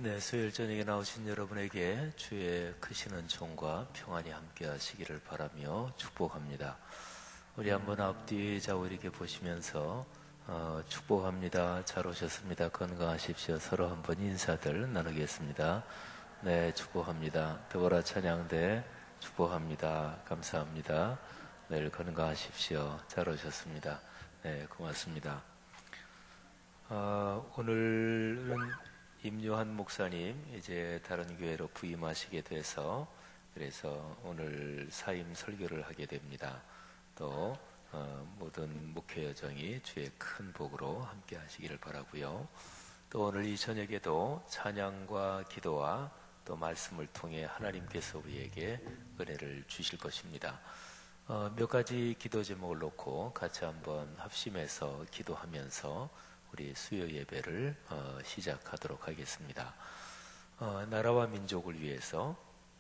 네, 수요일 저녁에 나오신 여러분에게 주의 크신 은총과 평안이 함께 하시기를 바라며 축복합니다. 우리 한번 앞뒤 좌우 이렇게 보시면서 축복합니다. 잘 오셨습니다. 건강하십시오. 서로 한번 인사들 나누겠습니다. 네, 축복합니다. 더불어 찬양대 축복합니다. 감사합니다. 늘 건강하십시오. 잘 오셨습니다. 네, 고맙습니다. 오늘은 임요한 목사님 이제 다른 교회로 부임하시게 돼서 그래서 오늘 사임 설교를 하게 됩니다. 또 모든 목회 여정이 주의 큰 복으로 함께 하시기를 바라고요. 또 오늘 이 저녁에도 찬양과 기도와 또 말씀을 통해 하나님께서 우리에게 은혜를 주실 것입니다. 몇 가지 기도 제목을 놓고 같이 한번 합심해서 기도하면서 우리 수요 예배를 시작하도록 하겠습니다. 나라와 민족을 위해서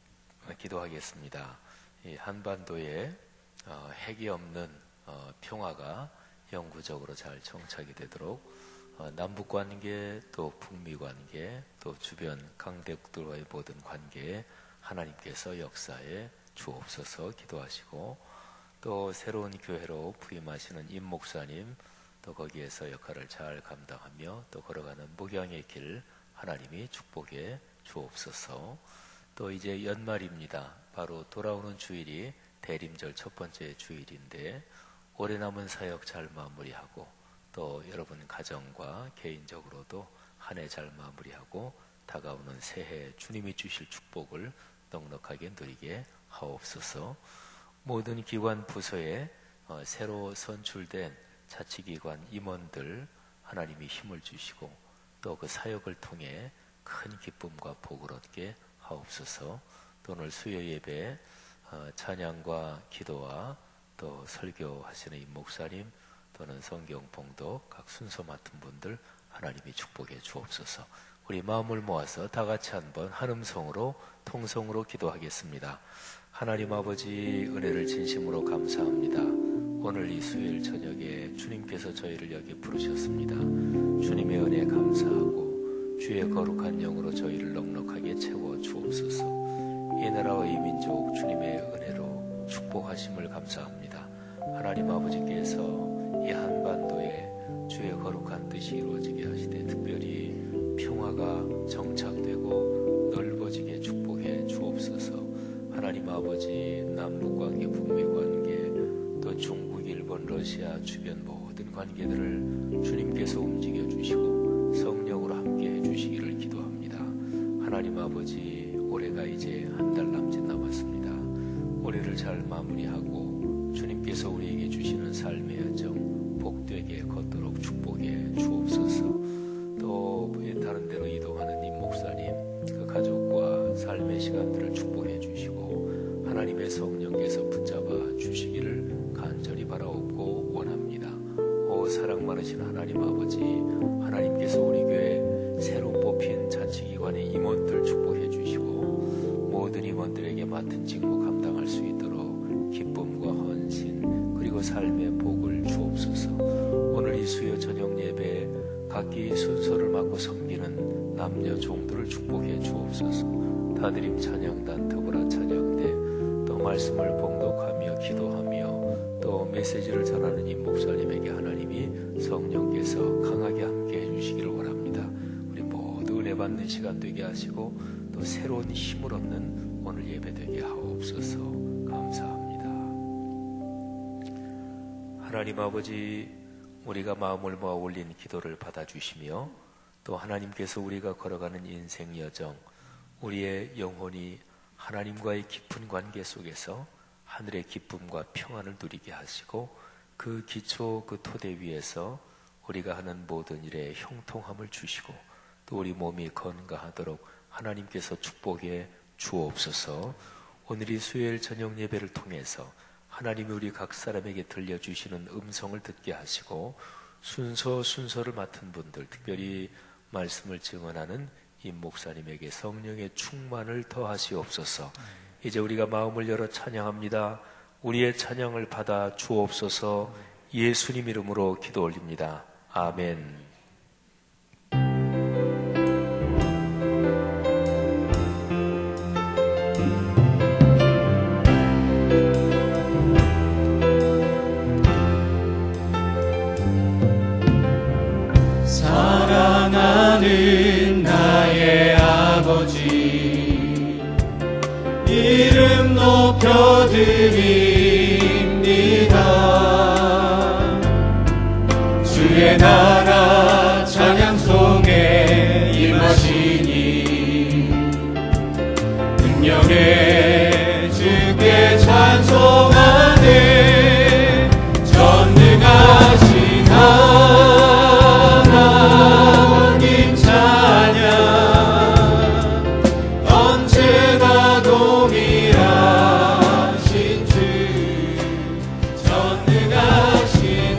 기도하겠습니다. 이 한반도에 핵이 없는 평화가 영구적으로 잘 정착이 되도록 남북 관계 또 북미 관계 또 주변 강대국들과의 모든 관계에 하나님께서 역사에 주옵소서 기도하시고 또 새로운 교회로 부임하시는 임 목사님 또 거기에서 역할을 잘 감당하며 또 걸어가는 목양의 길 하나님이 축복해 주옵소서. 또 이제 연말입니다. 바로 돌아오는 주일이 대림절 첫 번째 주일인데 오래 남은 사역 잘 마무리하고 또 여러분 가정과 개인적으로도 한 해 잘 마무리하고 다가오는 새해 주님이 주실 축복을 넉넉하게 누리게 하옵소서. 모든 기관 부서에 새로 선출된 자치기관 임원들 하나님이 힘을 주시고 또 그 사역을 통해 큰 기쁨과 복을 얻게 하옵소서. 또 오늘 수요 예배 찬양과 기도와 또 설교하시는 임 목사님 또는 성경 봉독 각 순서 맡은 분들 하나님이 축복해 주옵소서. 우리 마음을 모아서 다 같이 한번 한 음성으로 통성으로 기도하겠습니다. 하나님 아버지 은혜를 진심으로 감사합니다. 오늘 이 수요일 저녁에 주님께서 저희를 여기 부르셨습니다. 주님의 은혜에 감사하고 주의 거룩한 영으로 저희를 넉넉하게 채워 주옵소서. 이 나라와 이 민족 주님의 은혜로 축복하심을 감사합니다. 하나님 아버지께서 이 한반도에 주의 거룩한 뜻이 이루어지게 하시되 특별히 평화가 정착되고 넓어지게 축복해 주옵소서. 하나님 아버지 남북관계 북미관계 또 중국, 일본, 러시아 주변 모든 관계들을 주님께서 움직여 주시고 성령으로 함께 해주시기를 기도합니다. 하나님 아버지 올해가 이제 한 달 남짓 남았습니다. 올해를 잘 마무리하고 주님께서 우리에게 주시는 삶의 여정 복되게 걷도록 축복해 주옵소서. 또 다른 데로 이동하는 임 목사님 그 가족과 삶의 시간들을 축복해 주시고 하나님의 성령께서 붙잡아 주시기를 간절히 바라옵고 원합니다. 오 사랑 많으신 하나님 아버지 하나님께서 우리 교회 새로 뽑힌 자치기관의 임원들 축복해 주시고 모든 임원들에게 맡은 직무 감당할 수 있도록 기쁨과 헌신 그리고 삶의 복을 주옵소서. 오늘 이 수요 저녁 예배에 각기 순서를 맡고 섬기는 남녀 종들을 축복해 주옵소서. 다드림 찬양단 더불어 찬양대 또 말씀을 봉독하며 기도하며 또 메시지를 전하는 임 목사님에게 하나님이 성령께서 강하게 함께 해주시기를 원합니다. 우리 모두 은혜 받는 시간 되게 하시고 또 새로운 힘을 얻는 오늘 예배 되게 하옵소서. 감사합니다. 하나님 아버지 우리가 마음을 모아 올린 기도를 받아주시며 또 하나님께서 우리가 걸어가는 인생 여정 우리의 영혼이 하나님과의 깊은 관계 속에서 하늘의 기쁨과 평안을 누리게 하시고 그 기초 그 토대 위에서 우리가 하는 모든 일에 형통함을 주시고 또 우리 몸이 건강하도록 하나님께서 축복해 주옵소서. 오늘 이 수요일 저녁 예배를 통해서 하나님이 우리 각 사람에게 들려주시는 음성을 듣게 하시고 순서를 맡은 분들 특별히 말씀을 증언하는 임 목사님에게 성령의 충만을 더하시옵소서. 이제 우리가 마음을 열어 찬양합니다. 우리의 찬양을 받아 주옵소서. 예수님 이름으로 기도 올립니다. 아멘. 이름 높여드립니다. 주의 나라 찬양 속에 임하시니 능력의 주께 찬송하네. 전능하신 하나님 찬양 언제나 동일하신 주. 전능하신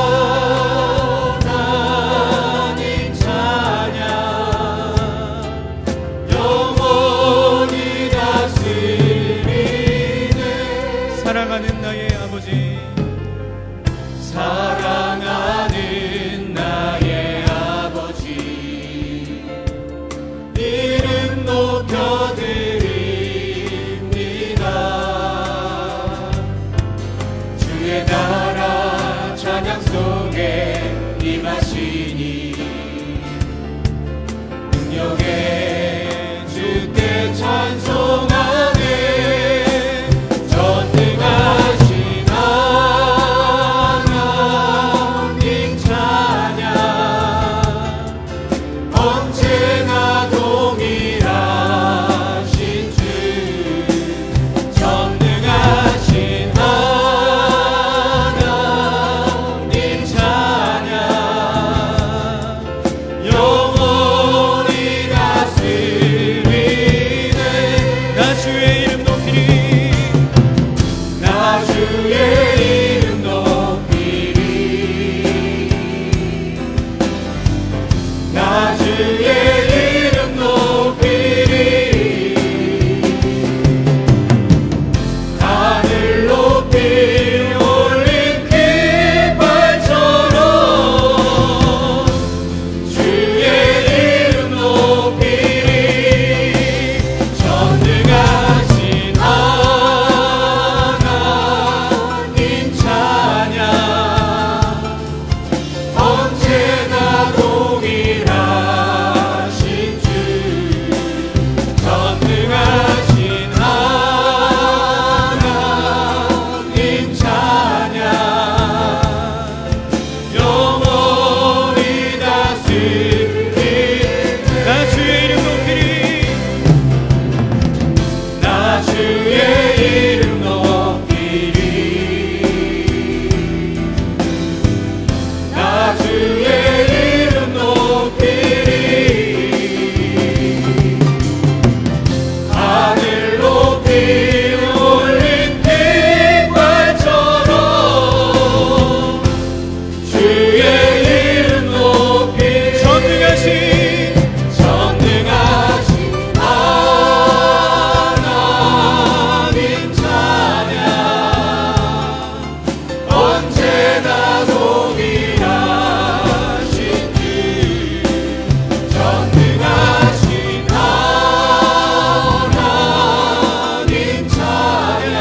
하나님 찬양 영원히 다스리네. 사랑하는 나의 아버지, 사랑하는 나의 아버지, 이름 높여드립니다. 주의 나라 찬양 속에 임하시니 능력의 주께 찬송하네. 전능하신 하나님 찬양 언제나 동일하신 주. 전능하신 하나님 찬양 영원히 다스리네. 나 주의 이름 높이리. 나 주의 이름 높이리. 나 주의 이름 높이리. 하늘 높이 올린 깃발처럼 주의 이름 높이리. 전능하신 하나님 찬양 언제나 동일하신 주. 전능하신 하나님 찬양 영원히 다스리네. 나 주의 이름 높이리. 나 주의 이름 높이리. 나 주의 이름 높이리. 하늘 높이 올린 깃발처럼 주의 이름 높이리. 전능하신 하나님 찬양 언제나 동일하신 주. 전능하신 하나님 찬양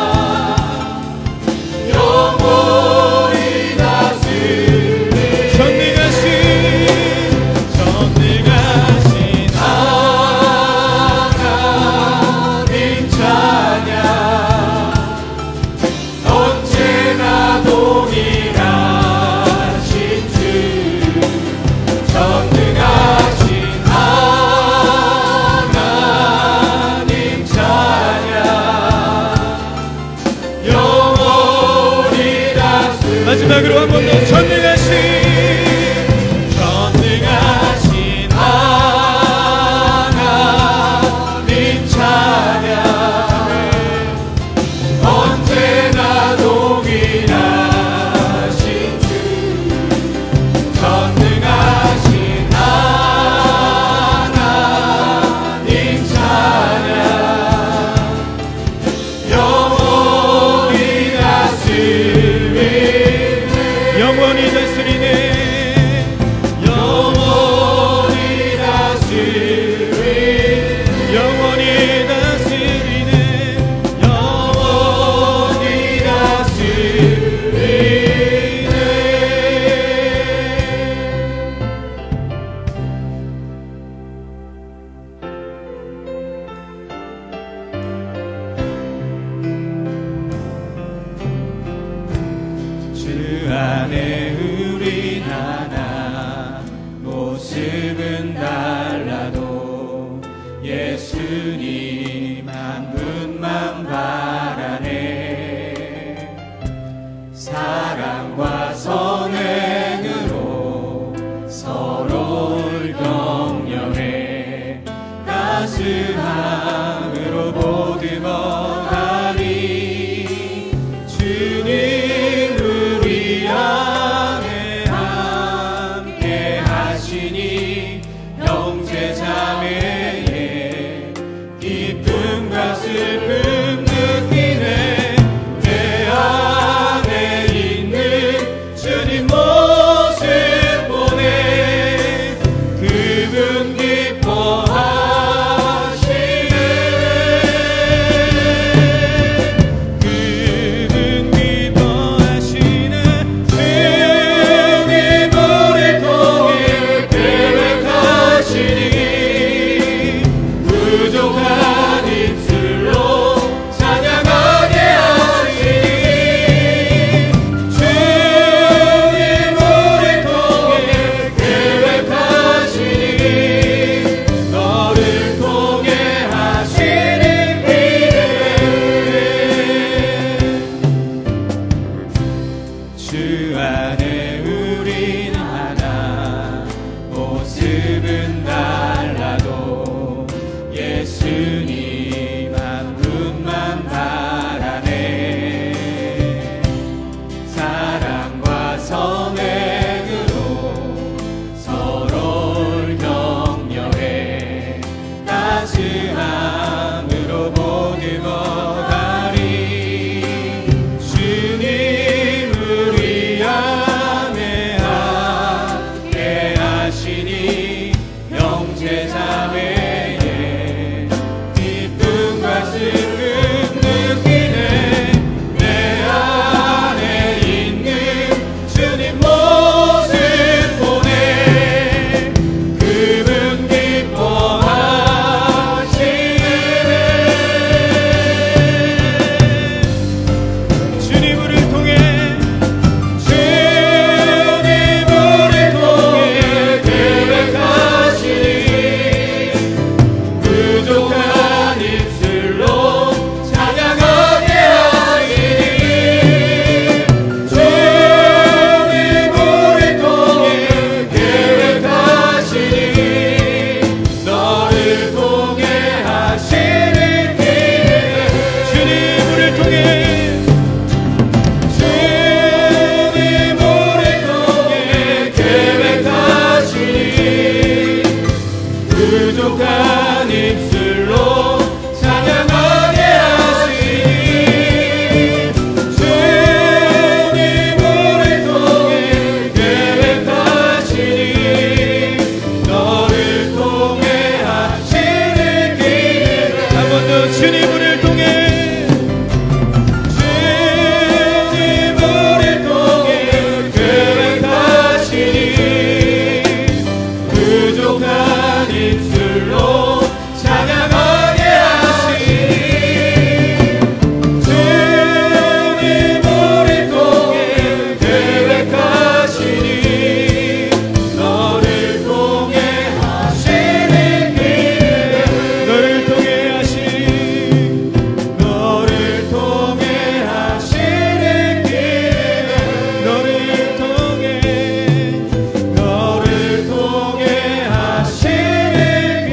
영원히 다스리네. 전능하신 하나님 찬양 언제나 동일하신 주. 전능하신 하나님 찬양 영원히 다스리네. 마지막으로 한 번 더. 전능하신 하나님 찬양 언제나 동일하신 주. 전능하신 하나님 찬양 영원히 다스리네. 영원히 다스리네. 영원히 다스리네. 영원히 다스리네. 영원히 다스리네. 안에 우린 하나, 모습은 달라도 예수님 한 분만 바라네. 사랑과 선행으로 서로를 격려해 따스함으로 보듬어가리. 주님 우리 안에 함께 하시니 형제 자매의 기쁨과 슬픔 느끼네. 내 안에 있는 주님 모습 보네. 그분 기뻐하시네. 그분 기뻐하시네. 주님 우리 통해 계획하시니 부족한 입술로 찬양하게 하시니. 주님 우리 통해 계획하시니 너를 통해 하시는 일에 주 안에 우린 하나, 모습은 달라도 예수님 한 분만 바라네. 사랑과 선행으로 서로를 격려해 따스함으로 보듬어가리. 주님 우리 안에 함께 하시니 형제 자매의 기쁨과 슬픔 느끼네. 내 안에 있는 주님 모습 보네. 그분 기뻐하시네. 주님 우리를 통해 계획하시니 부족한 입술로 찬양하게 하시니. 주님 우리 통해 계획하시니 너를 통해 하시는 길에. 주님 우리를 통해 주님 우리 통해 계획하시니 부족한 입술로 찬양하게 하시니. 주님 우리 통해 계획하시니 너를 통해 하시는 길에. 한 번 더 주님 우리를 통해 주님 우리 통해 계획하시니 부족한 입술로 찬양하게 하시니. 주님 우리 통해 계획하시니 너를 통해 하시는 길에. 너를 통해 하시니 너를 통해 하시는 길에. 너를 통해 하시는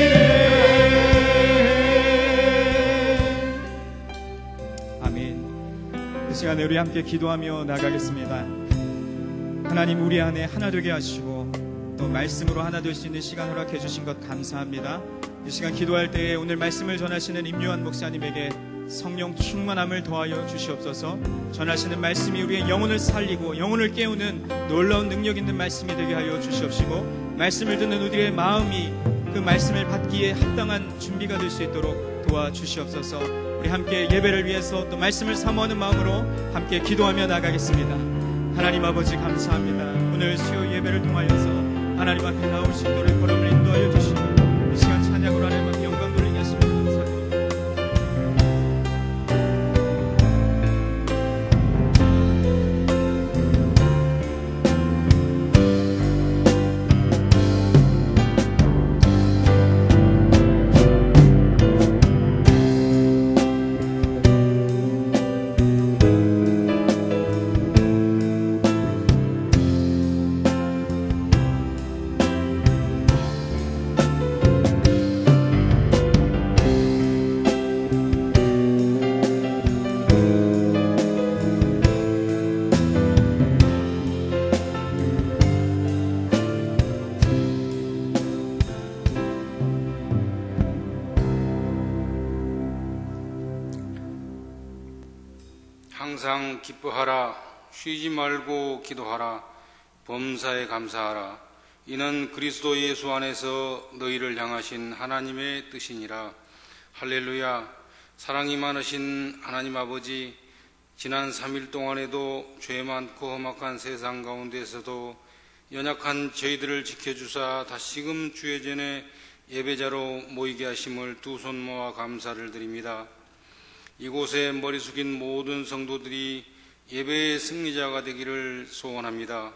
길에. 아멘. 이 시간에 우리 함께 기도하며 나가겠습니다. 하나님 우리 안에 하나 되게 하시고 또 말씀으로 하나 될 수 있는 시간 허락해 주신 것 감사합니다. 이 시간 기도할 때에 오늘 말씀을 전하시는 임요한 목사님에게 성령 충만함을 더하여 주시옵소서. 전하시는 말씀이 우리의 영혼을 살리고 영혼을 깨우는 놀라운 능력 있는 말씀이 되게 하여 주시옵시고, 말씀을 듣는 우리의 마음이 그 말씀을 받기에 합당한 준비가 될 수 있도록 도와주시옵소서. 우리 함께 예배를 위해서 또 말씀을 사모하는 마음으로 함께 기도하며 나가겠습니다. 하나님 아버지 감사합니다. 오늘 수요 예배를 통하여서 하나님 앞에 나올 수 있도록 걸음을 인도하여 주시고 이 시간 찬양으로 하나님 앞에 영광 돌리겠습니다. 감사드립니다. 항상 기뻐하라. 쉬지 말고 기도하라. 범사에 감사하라. 이는 그리스도 예수 안에서 너희를 향하신 하나님의 뜻이니라. 할렐루야. 사랑이 많으신 하나님 아버지, 지난 3일 동안에도 죄 많고 험악한 세상 가운데서도 연약한 저희들을 지켜주사 다시금 주의 전에 예배자로 모이게 하심을 두 손 모아 감사를 드립니다. 이곳에 머리 숙인 모든 성도들이 예배의 승리자가 되기를 소원합니다.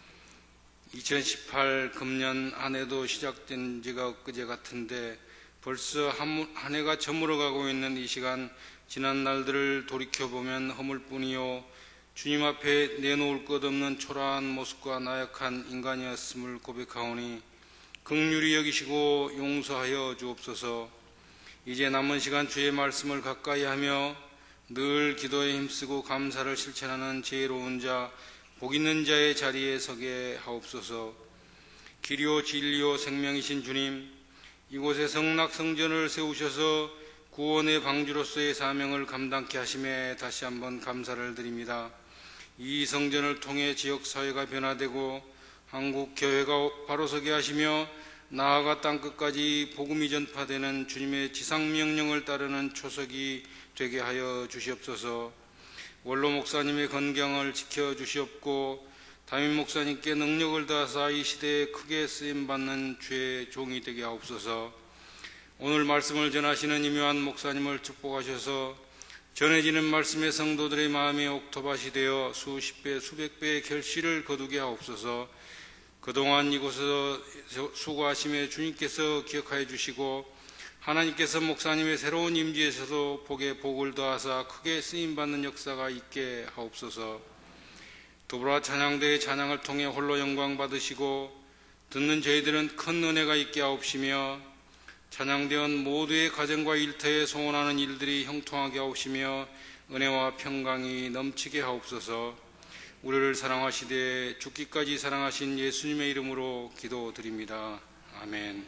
2018 금년 한 해도 시작된 지가 엊그제 같은데 벌써 한 해가 저물어가고 있는 이 시간, 지난 날들을 돌이켜보면 허물뿐이요 주님 앞에 내놓을 것 없는 초라한 모습과 나약한 인간이었음을 고백하오니 긍휼히 여기시고 용서하여 주옵소서. 이제 남은 시간 주의 말씀을 가까이 하며 늘 기도에 힘쓰고 감사를 실천하는 지혜로운 자, 복 있는 자의 자리에 서게 하옵소서. 길이요 진리요 생명이신 주님, 이곳에 성락성전을 세우셔서 구원의 방주로서의 사명을 감당케 하심에 다시 한번 감사를 드립니다. 이 성전을 통해 지역사회가 변화되고 한국 교회가 바로 서게 하시며 나아가 땅끝까지 복음이 전파되는 주님의 지상명령을 따르는 초석이 되게 하여 주시옵소서. 원로 목사님의 건강을 지켜주시옵고 담임 목사님께 능력을 다하사 이 시대에 크게 쓰임받는 주의 종이 되게 하옵소서. 오늘 말씀을 전하시는 임요한 목사님을 축복하셔서 전해지는 말씀의 성도들의 마음에 옥토밭이 되어 수십 배 수백 배의 결실을 거두게 하옵소서. 그동안 이곳에서 수고하심에 주님께서 기억하여 주시고 하나님께서 목사님의 새로운 임지에서도 복에 복을 더하사 크게 쓰임받는 역사가 있게 하옵소서. 도브라 찬양대의 찬양을 통해 홀로 영광 받으시고 듣는 저희들은 큰 은혜가 있게 하옵시며 찬양대원 모두의 가정과 일터에 소원하는 일들이 형통하게 하옵시며 은혜와 평강이 넘치게 하옵소서. 우리를 사랑하시되 죽기까지 사랑하신 예수님의 이름으로 기도드립니다. 아멘.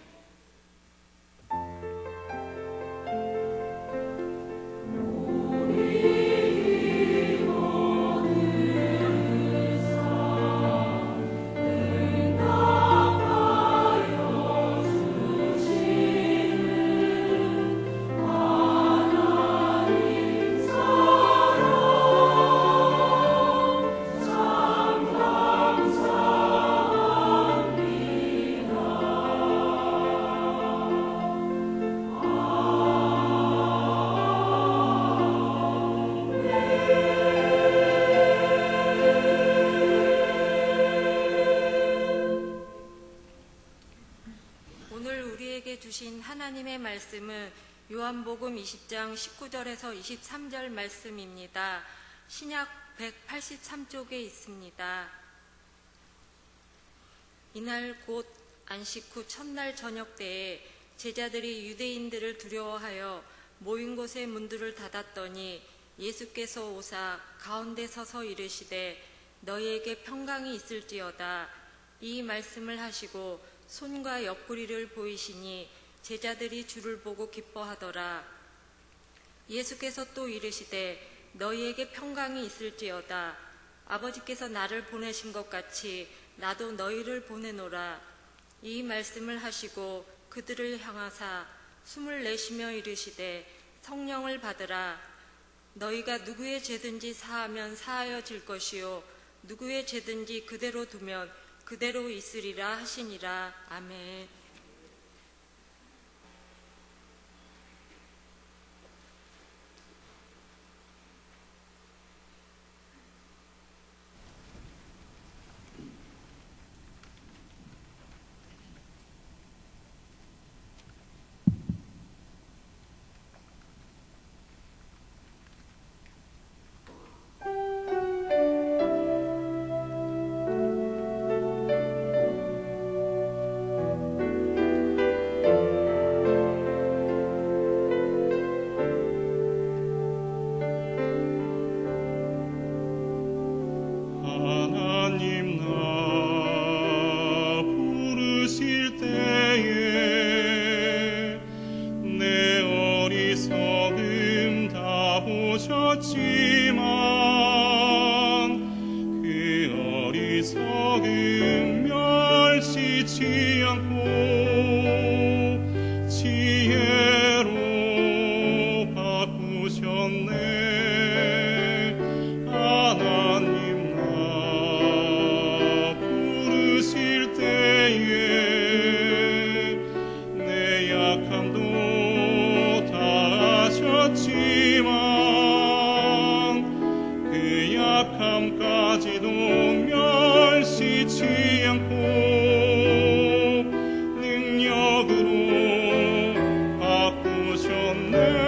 주신 하나님의 말씀은 요한복음 20장 19절에서 23절 말씀입니다. 신약 183쪽에 있습니다. 이날 곧 안식 후 첫날 저녁 때에 제자들이 유대인들을 두려워하여 모인 곳의 문들을 닫았더니 예수께서 오사 가운데 서서 이르시되 너희에게 평강이 있을지어다. 이 말씀을 하시고 손과 옆구리를 보이시니 제자들이 주를 보고 기뻐하더라. 예수께서 또 이르시되 너희에게 평강이 있을지어다. 아버지께서 나를 보내신 것 같이 나도 너희를 보내노라. 이 말씀을 하시고 그들을 향하사 숨을 내쉬며 이르시되 성령을 받으라. 너희가 누구의 죄든지 사하면 사하여질 것이요 누구의 죄든지 그대로 두면 그대로 있으리라 하시니라. 아멘. 어리석음 멸시치 않고 지혜로 바꾸셨네. 하나님 나 부르실 때에 내 약함도 다 아셨지만 그 약함까지도 멸시치 않고 능력으로 바꾸셨네.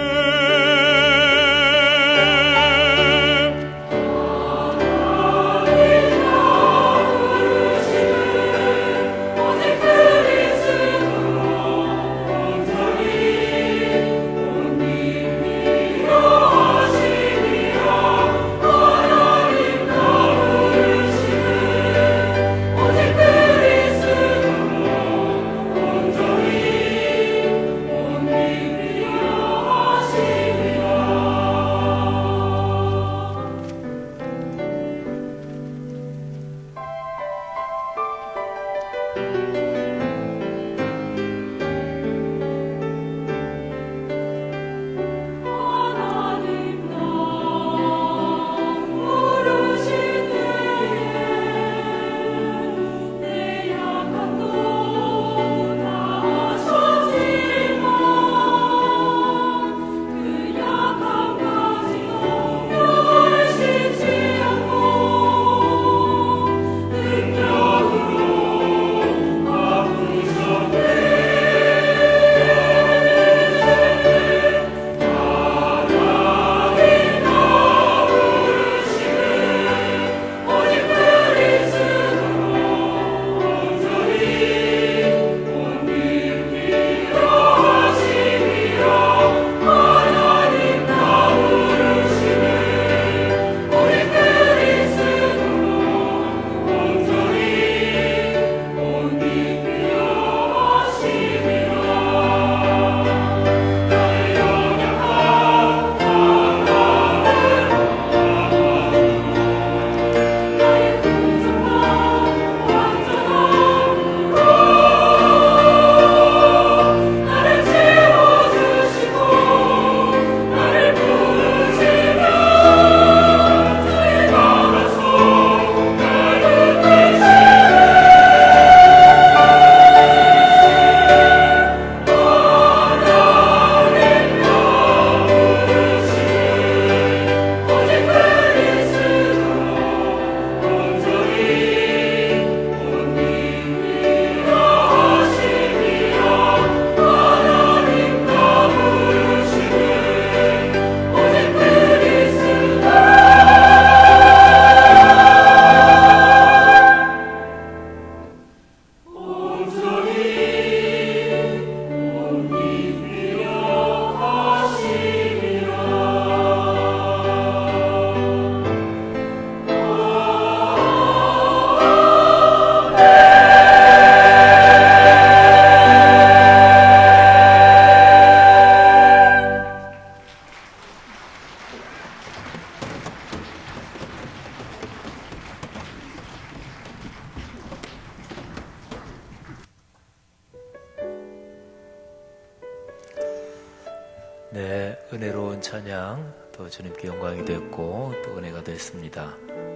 네, 은혜로운 찬양 또 주님께 영광이 됐고 또 은혜가 됐습니다.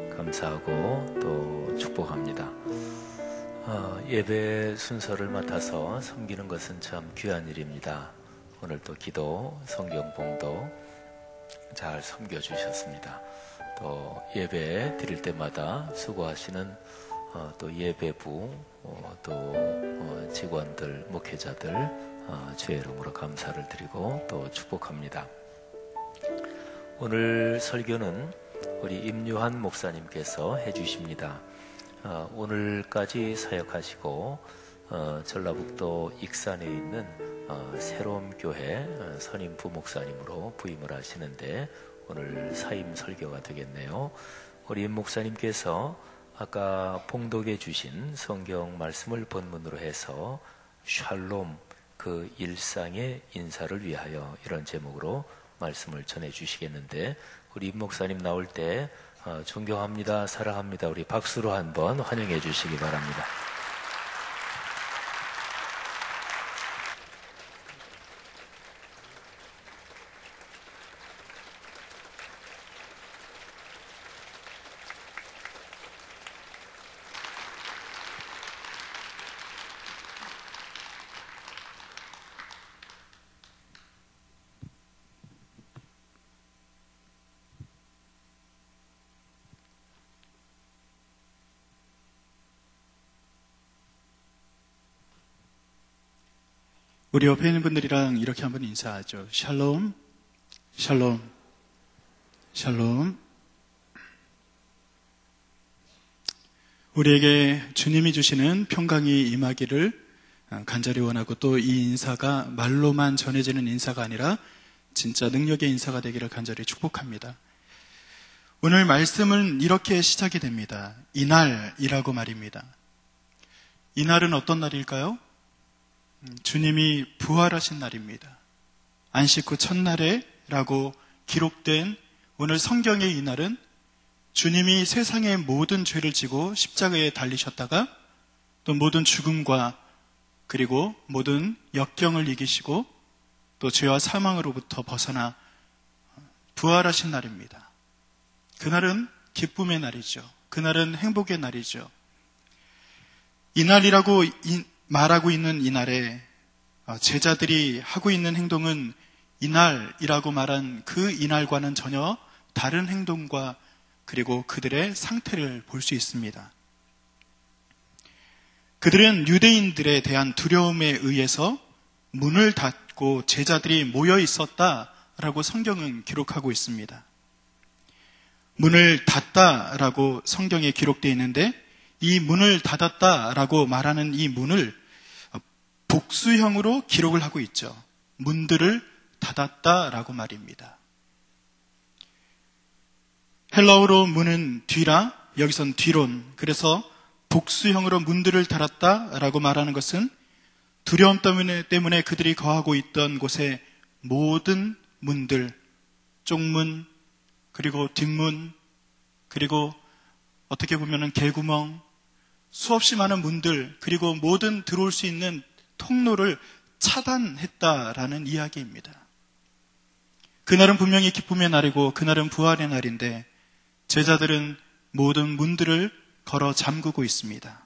감사하고 또 축복합니다. 예배 순서를 맡아서 섬기는 것은 참 귀한 일입니다. 오늘 또 기도, 성경봉도 잘 섬겨주셨습니다. 또 예배 드릴 때마다 수고하시는 또 예배부 또 직원들, 목회자들 주의 이름으로 감사를 드리고 또 축복합니다. 오늘 설교는 우리 임요한 목사님께서 해주십니다. 오늘까지 사역하시고 전라북도 익산에 있는 새로운 교회 선임 부목사님으로 부임을 하시는데 오늘 사임 설교가 되겠네요. 우리 임 목사님께서 아까 봉독해 주신 성경 말씀을 본문으로 해서 샬롬, 그 일상의 인사를 위하여 이런 제목으로 말씀을 전해 주시겠는데 우리 임 목사님 나올 때 존경합니다, 사랑합니다. 우리 박수로 한번 환영해 주시기 바랍니다. 우리 옆에 있는 분들이랑 이렇게 한번 인사하죠. 샬롬, 샬롬, 샬롬. 우리에게 주님이 주시는 평강이 임하기를 간절히 원하고, 또 이 인사가 말로만 전해지는 인사가 아니라 진짜 능력의 인사가 되기를 간절히 축복합니다. 오늘 말씀은 이렇게 시작이 됩니다. 이날이라고 말입니다. 이날은 어떤 날일까요? 주님이 부활하신 날입니다. 안식 후 첫날에 라고 기록된 오늘 성경의 이 날은 주님이 세상의 모든 죄를 지고 십자가에 달리셨다가 또 모든 죽음과 그리고 모든 역경을 이기시고 또 죄와 사망으로부터 벗어나 부활하신 날입니다. 그날은 기쁨의 날이죠. 그날은 행복의 날이죠. 이날이라고 말하고 있는 이날에 제자들이 하고 있는 행동은 이날이라고 말한 그 이날과는 전혀 다른 행동과 그리고 그들의 상태를 볼 수 있습니다. 그들은 유대인들에 대한 두려움에 의해서 문을 닫고 제자들이 모여 있었다라고 성경은 기록하고 있습니다. 문을 닫다라고 성경에 기록되어 있는데, 이 문을 닫았다라고 말하는 이 문을 복수형으로 기록을 하고 있죠. 문들을 닫았다라고 말입니다. 헬라어로 문은 뒤라, 여기선 뒤론. 그래서 복수형으로 문들을 닫았다라고 말하는 것은 두려움 때문에 그들이 거하고 있던 곳의 모든 문들, 쪽문, 그리고 뒷문, 그리고 어떻게 보면 개구멍, 수없이 많은 문들, 그리고 모든 들어올 수 있는 통로를 차단했다라는 이야기입니다. 그날은 분명히 기쁨의 날이고 그날은 부활의 날인데 제자들은 모든 문들을 걸어 잠그고 있습니다.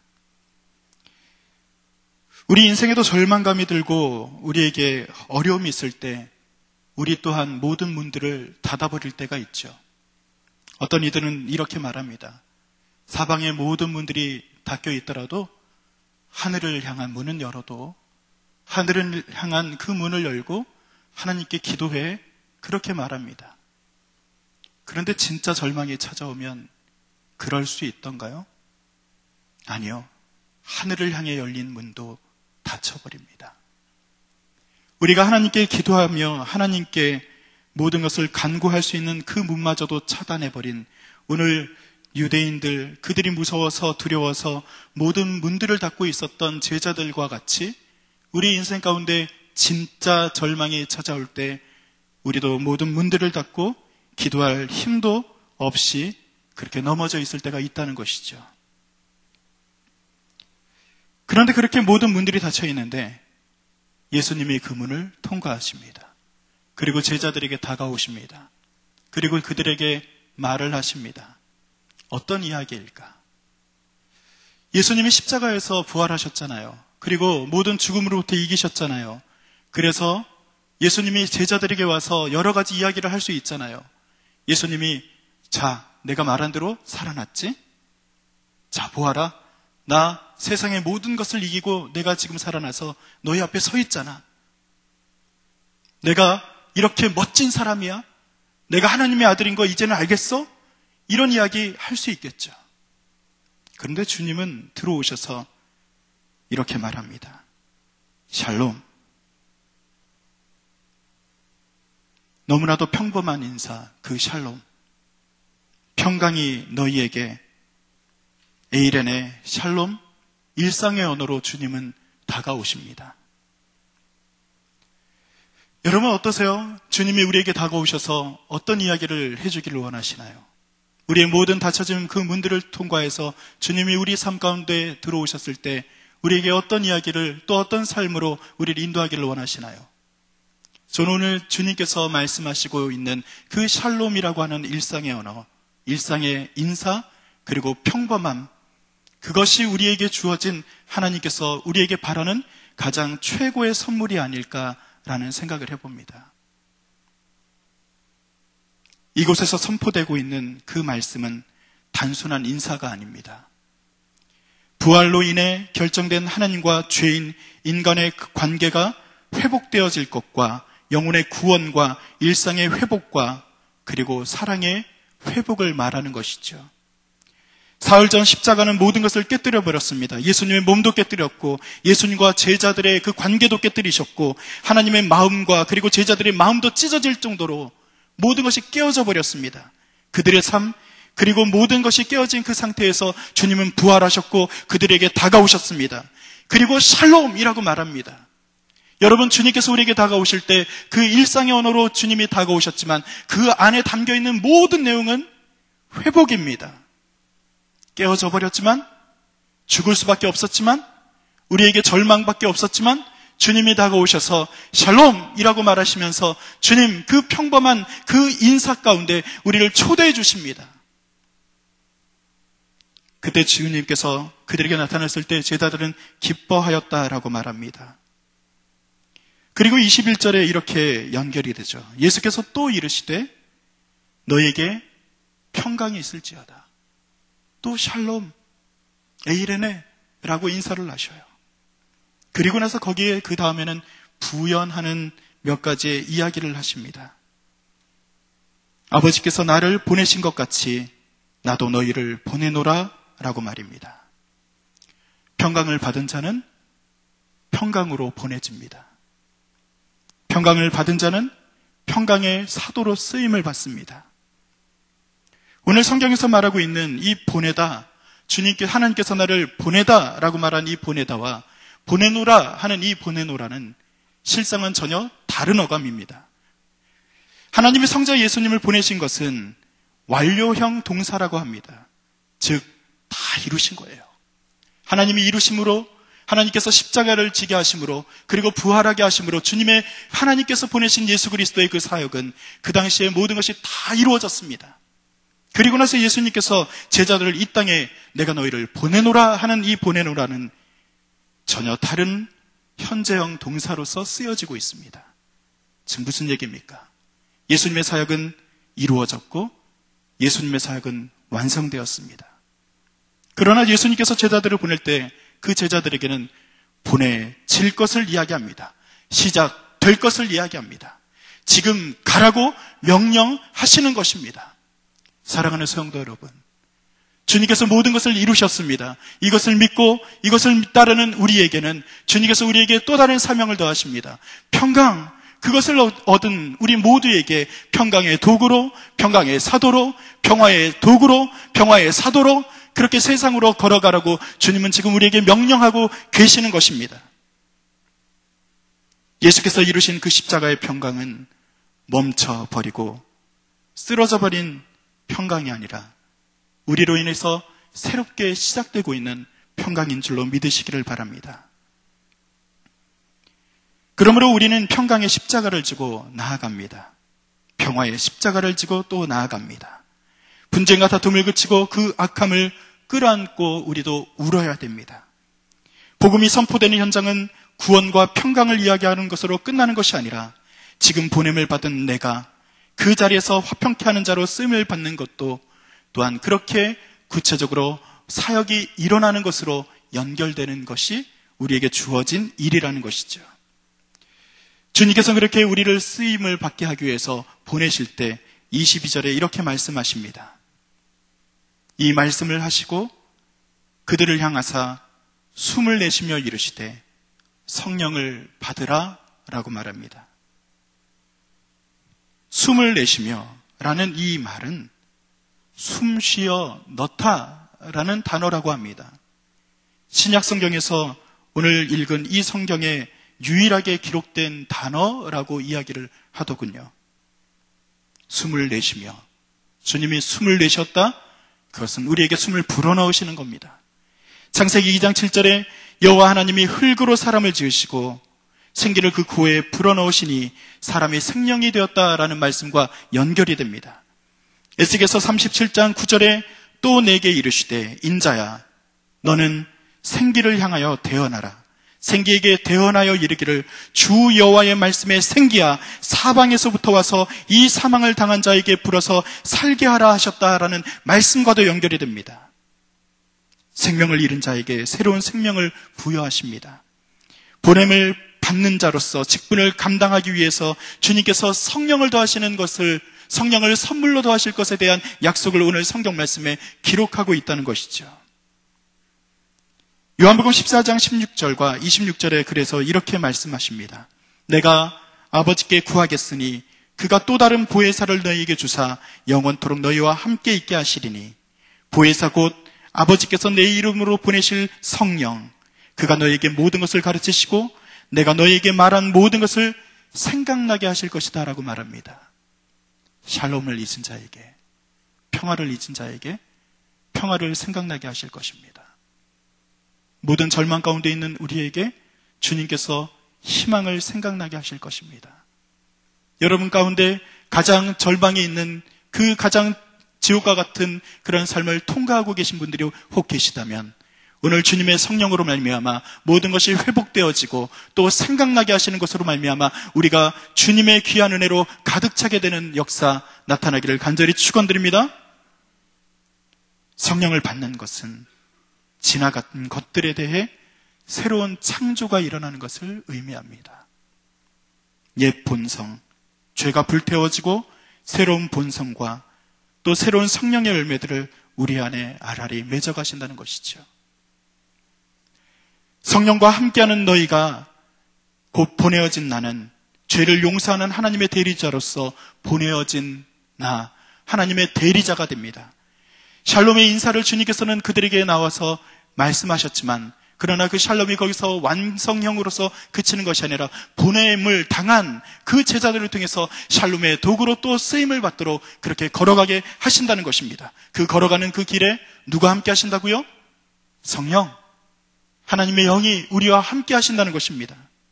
우리 인생에도 절망감이 들고 우리에게 어려움이 있을 때 우리 또한 모든 문들을 닫아버릴 때가 있죠. 어떤 이들은 이렇게 말합니다. 사방의 모든 문들이 닫혀 있더라도 하늘을 향한 문은 열어도 하늘을 향한 그 문을 열고 하나님께 기도해, 그렇게 말합니다. 그런데 진짜 절망이 찾아오면 그럴 수 있던가요? 아니요. 하늘을 향해 열린 문도 닫혀버립니다. 우리가 하나님께 기도하며 하나님께 모든 것을 간구할 수 있는 그 문마저도 차단해버린 오늘 유대인들, 그들이 무서워서 두려워서 모든 문들을 닫고 있었던 제자들과 같이 우리 인생 가운데 진짜 절망이 찾아올 때 우리도 모든 문들을 닫고 기도할 힘도 없이 그렇게 넘어져 있을 때가 있다는 것이죠. 그런데 그렇게 모든 문들이 닫혀 있는데 예수님이 그 문을 통과하십니다. 그리고 제자들에게 다가오십니다. 그리고 그들에게 말을 하십니다. 어떤 이야기일까? 예수님이 십자가에서 부활하셨잖아요. 그리고 모든 죽음으로부터 이기셨잖아요. 그래서 예수님이 제자들에게 와서 여러 가지 이야기를 할 수 있잖아요. 예수님이 자, 내가 말한 대로 살아났지? 자, 보아라. 나 세상의 모든 것을 이기고 내가 지금 살아나서 너희 앞에 서 있잖아. 내가 이렇게 멋진 사람이야? 내가 하나님의 아들인 거 이제는 알겠어? 이런 이야기 할 수 있겠죠. 그런데 주님은 들어오셔서 이렇게 말합니다. 샬롬. 너무나도 평범한 인사, 그 샬롬. 평강이 너희에게, 에이렌의 샬롬, 일상의 언어로 주님은 다가오십니다. 여러분 어떠세요? 주님이 우리에게 다가오셔서 어떤 이야기를 해주기를 원하시나요? 우리의 모든 닫혀진 그 문들을 통과해서 주님이 우리 삶 가운데 들어오셨을 때 우리에게 어떤 이야기를 또 어떤 삶으로 우리를 인도하기를 원하시나요? 저는 오늘 주님께서 말씀하시고 있는 그 샬롬이라고 하는 일상의 언어, 일상의 인사, 그리고 평범함, 그것이 우리에게 주어진 하나님께서 우리에게 바라는 가장 최고의 선물이 아닐까라는 생각을 해봅니다. 이곳에서 선포되고 있는 그 말씀은 단순한 인사가 아닙니다. 부활로 인해 결정된 하나님과 죄인, 인간의 그 관계가 회복되어질 것과 영혼의 구원과 일상의 회복과 그리고 사랑의 회복을 말하는 것이죠. 사흘 전 십자가는 모든 것을 깨뜨려 버렸습니다. 예수님의 몸도 깨뜨렸고 예수님과 제자들의 그 관계도 깨뜨리셨고 하나님의 마음과 그리고 제자들의 마음도 찢어질 정도로 모든 것이 깨어져 버렸습니다. 그들의 삶, 그리고 모든 것이 깨어진 그 상태에서 주님은 부활하셨고 그들에게 다가오셨습니다. 그리고 샬롬이라고 말합니다. 여러분, 주님께서 우리에게 다가오실 때 그 일상의 언어로 주님이 다가오셨지만 그 안에 담겨있는 모든 내용은 회복입니다. 깨어져 버렸지만, 죽을 수밖에 없었지만, 우리에게 절망밖에 없었지만 주님이 다가오셔서 샬롬이라고 말하시면서 주님 그 평범한 그 인사 가운데 우리를 초대해 주십니다. 그때 주님께서 그들에게 나타났을 때 제자들은 기뻐하였다라고 말합니다. 그리고 21절에 이렇게 연결이 되죠. 예수께서 또 이르시되 너에게 평강이 있을지어다. 또 샬롬, 에이레네 라고 인사를 하셔요. 그리고 나서 거기에 그 다음에는 부연하는 몇 가지의 이야기를 하십니다. 아버지께서 나를 보내신 것 같이 나도 너희를 보내노라 라고 말입니다. 평강을 받은 자는 평강으로 보내집니다. 평강을 받은 자는 평강의 사도로 쓰임을 받습니다. 오늘 성경에서 말하고 있는 이 보내다, 하나님께서 나를 보내다 라고 말한 이 보내다와 보내노라 하는 이 보내노라는 실상은 전혀 다른 어감입니다. 하나님이 성자 예수님을 보내신 것은 완료형 동사라고 합니다. 즉, 다 이루신 거예요. 하나님이 이루심으로, 하나님께서 십자가를 지게 하심으로, 그리고 부활하게 하심으로 주님의 하나님께서 보내신 예수 그리스도의 그 사역은 그 당시에 모든 것이 다 이루어졌습니다. 그리고 나서 예수님께서 제자들을 이 땅에 내가 너희를 보내노라 하는 이 보내노라는 전혀 다른 현재형 동사로서 쓰여지고 있습니다. 지금 무슨 얘기입니까? 예수님의 사역은 이루어졌고 예수님의 사역은 완성되었습니다. 그러나 예수님께서 제자들을 보낼 때 그 제자들에게는 보내질 것을 이야기합니다. 시작될 것을 이야기합니다. 지금 가라고 명령하시는 것입니다. 사랑하는 성도 여러분, 주님께서 모든 것을 이루셨습니다. 이것을 믿고 이것을 따르는 우리에게는 주님께서 우리에게 또 다른 사명을 더하십니다. 평강, 그것을 얻은 우리 모두에게 평강의 도구로, 평강의 사도로, 평화의 도구로, 평화의 사도로 그렇게 세상으로 걸어가라고 주님은 지금 우리에게 명령하고 계시는 것입니다. 예수께서 이루신 그 십자가의 평강은 멈춰버리고 쓰러져 버린 평강이 아니라 우리로 인해서 새롭게 시작되고 있는 평강인 줄로 믿으시기를 바랍니다. 그러므로 우리는 평강의 십자가를 지고 나아갑니다. 평화의 십자가를 지고 또 나아갑니다. 분쟁과 다툼을 그치고 그 악함을 끌어안고 우리도 울어야 됩니다. 복음이 선포되는 현장은 구원과 평강을 이야기하는 것으로 끝나는 것이 아니라 지금 보냄을 받은 내가 그 자리에서 화평케 하는 자로 쓰임을 받는 것도 또한 그렇게 구체적으로 사역이 일어나는 것으로 연결되는 것이 우리에게 주어진 일이라는 것이죠. 주님께서 그렇게 우리를 쓰임을 받게 하기 위해서 보내실 때 22절에 이렇게 말씀하십니다. 이 말씀을 하시고 그들을 향하사 숨을 내쉬며 이르시되 성령을 받으라 라고 말합니다. 숨을 내쉬며 라는 이 말은 숨 쉬어 넣다 라는 단어라고 합니다. 신약 성경에서 오늘 읽은 이 성경에 유일하게 기록된 단어라고 이야기를 하더군요. 숨을 내쉬며, 주님이 숨을 내셨다, 그것은 우리에게 숨을 불어넣으시는 겁니다. 창세기 2장 7절에 여호와 하나님이 흙으로 사람을 지으시고 생기를 그 구에 불어넣으시니 사람이 생명이 되었다라는 말씀과 연결이 됩니다. 에스겔서 37장 9절에 또 내게 이르시되 인자야 너는 생기를 향하여 대언하라. 생기에게 대언하여 이르기를 주 여호와의 말씀에 생기야 사방에서부터 와서 이 사망을 당한 자에게 불어서 살게 하라 하셨다라는 말씀과도 연결이 됩니다. 생명을 잃은 자에게 새로운 생명을 부여하십니다. 보냄을 받는 자로서 직분을 감당하기 위해서 주님께서 성령을 더하시는 것을, 성령을 선물로 더하실 것에 대한 약속을 오늘 성경 말씀에 기록하고 있다는 것이죠. 요한복음 14장 16절과 26절에 그래서 이렇게 말씀하십니다. 내가 아버지께 구하겠으니 그가 또 다른 보혜사를 너희에게 주사 영원토록 너희와 함께 있게 하시리니 보혜사 곧 아버지께서 내 이름으로 보내실 성령, 그가 너희에게 모든 것을 가르치시고 내가 너희에게 말한 모든 것을 생각나게 하실 것이다 라고 말합니다. 샬롬을 잊은 자에게, 평화를 잊은 자에게 평화를 생각나게 하실 것입니다. 모든 절망 가운데 있는 우리에게 주님께서 희망을 생각나게 하실 것입니다. 여러분 가운데 가장 절망에 있는 그 가장 지옥과 같은 그런 삶을 통과하고 계신 분들이 혹 계시다면 오늘 주님의 성령으로 말미암아 모든 것이 회복되어지고 또 생각나게 하시는 것으로 말미암아 우리가 주님의 귀한 은혜로 가득 차게 되는 역사 나타나기를 간절히 축원드립니다. 성령을 받는 것은 지나간 것들에 대해 새로운 창조가 일어나는 것을 의미합니다. 옛 본성, 죄가 불태워지고 새로운 본성과 또 새로운 성령의 열매들을 우리 안에 알알이 맺어가신다는 것이죠. 성령과 함께하는 너희가 곧 보내어진 나는 죄를 용서하는 하나님의 대리자로서 보내어진 나, 하나님의 대리자가 됩니다. 샬롬의 인사를 주님께서는 그들에게 나와서 말씀하셨지만 그러나 그 샬롬이 거기서 완성형으로서 그치는 것이 아니라 보냄을 당한 그 제자들을 통해서 샬롬의 도구로 또 쓰임을 받도록 그렇게 걸어가게 하신다는 것입니다. 그 걸어가는 그 길에 누가 함께 하신다고요? 성령, 하나님의 영이 우리와 함께 하신다는 것입니다.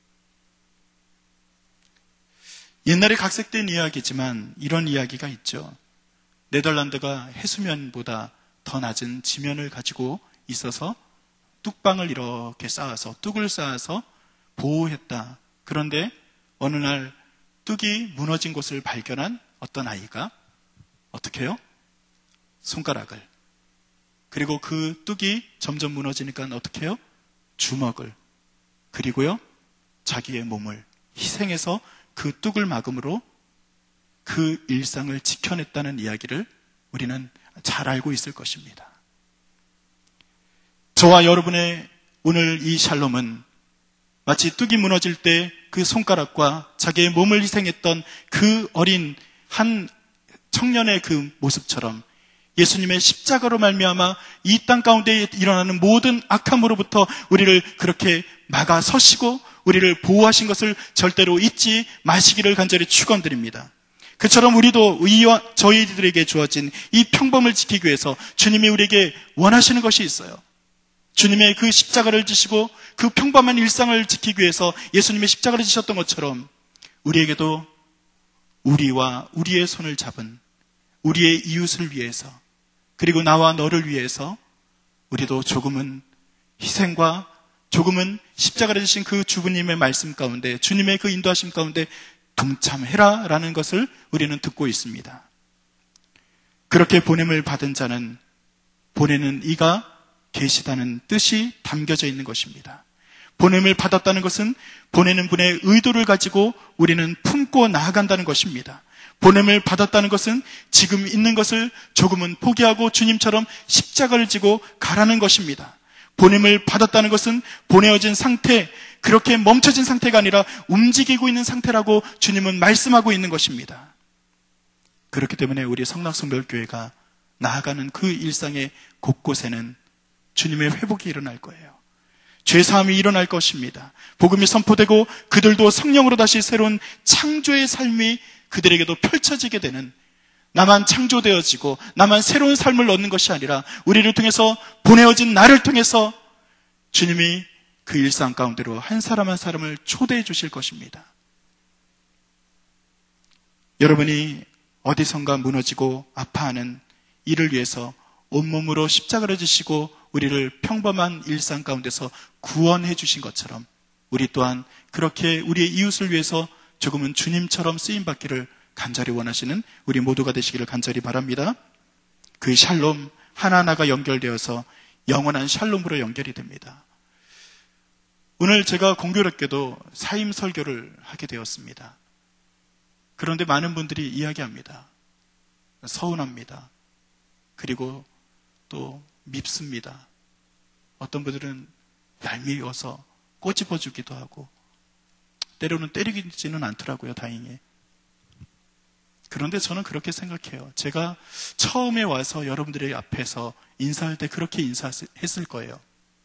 옛날에 각색된 이야기지만 이런 이야기가 있죠. 네덜란드가 해수면보다 더 낮은 지면을 가지고 있어서 뚝방을 이렇게 쌓아서 뚝을 쌓아서 보호했다. 그런데 어느 날 뚝이 무너진 곳을 발견한 어떤 아이가 어떻게 해요? 손가락을, 그리고 그 뚝이 점점 무너지니까 어떻게 해요? 주먹을, 그리고요 자기의 몸을 희생해서 그 뚝을 막음으로 그 일상을 지켜냈다는 이야기를 우리는 잘 알고 있을 것입니다. 저와 여러분의 오늘 이 샬롬은 마치 뚝이 무너질 때 그 손가락과 자기의 몸을 희생했던 그 어린 한 청년의 그 모습처럼 예수님의 십자가로 말미암아 이 땅 가운데 일어나는 모든 악함으로부터 우리를 그렇게 막아서시고 우리를 보호하신 것을 절대로 잊지 마시기를 간절히 축원드립니다. 그처럼 우리도 이와 저희들에게 주어진 이 평범을 지키기 위해서 주님이 우리에게 원하시는 것이 있어요. 주님의 그 십자가를 지시고 그 평범한 일상을 지키기 위해서 예수님의 십자가를 지셨던 것처럼 우리에게도 우리와 우리의 손을 잡은 우리의 이웃을 위해서 그리고 나와 너를 위해서 우리도 조금은 희생과 조금은 십자가를 지신 그 주부님의 말씀 가운데 주님의 그 인도하심 가운데 동참해라 라는 것을 우리는 듣고 있습니다. 그렇게 보냄을 받은 자는 보내는 이가 계시다는 뜻이 담겨져 있는 것입니다. 보냄을 받았다는 것은 보내는 분의 의도를 가지고 우리는 품고 나아간다는 것입니다. 보냄을 받았다는 것은 지금 있는 것을 조금은 포기하고 주님처럼 십자가를 지고 가라는 것입니다. 보냄을 받았다는 것은 보내어진 상태, 그렇게 멈춰진 상태가 아니라 움직이고 있는 상태라고 주님은 말씀하고 있는 것입니다. 그렇기 때문에 우리 성락성별교회가 나아가는 그 일상의 곳곳에는 주님의 회복이 일어날 거예요. 죄사함이 일어날 것입니다. 복음이 선포되고 그들도 성령으로 다시 새로운 창조의 삶이 그들에게도 펼쳐지게 되는 나만 창조되어지고 나만 새로운 삶을 얻는 것이 아니라 우리를 통해서 보내어진 나를 통해서 주님이 그 일상 가운데로 한 사람 한 사람을 초대해 주실 것입니다. 여러분이 어디선가 무너지고 아파하는 이를 위해서 온몸으로 십자가를 지시고 우리를 평범한 일상 가운데서 구원해 주신 것처럼 우리 또한 그렇게 우리의 이웃을 위해서 조금은 주님처럼 쓰임받기를 간절히 원하시는 우리 모두가 되시기를 간절히 바랍니다. 그 샬롬 하나하나가 연결되어서 영원한 샬롬으로 연결이 됩니다. 오늘 제가 공교롭게도 사임 설교를 하게 되었습니다. 그런데 많은 분들이 이야기합니다. 서운합니다. 그리고 또 밉습니다. 어떤 분들은 얄미워서 꼬집어주기도 하고 때로는 때리지는 않더라고요, 다행히. 그런데 저는 그렇게 생각해요. 제가 처음에 와서 여러분들의 앞에서 인사할 때 그렇게 인사했을 거예요.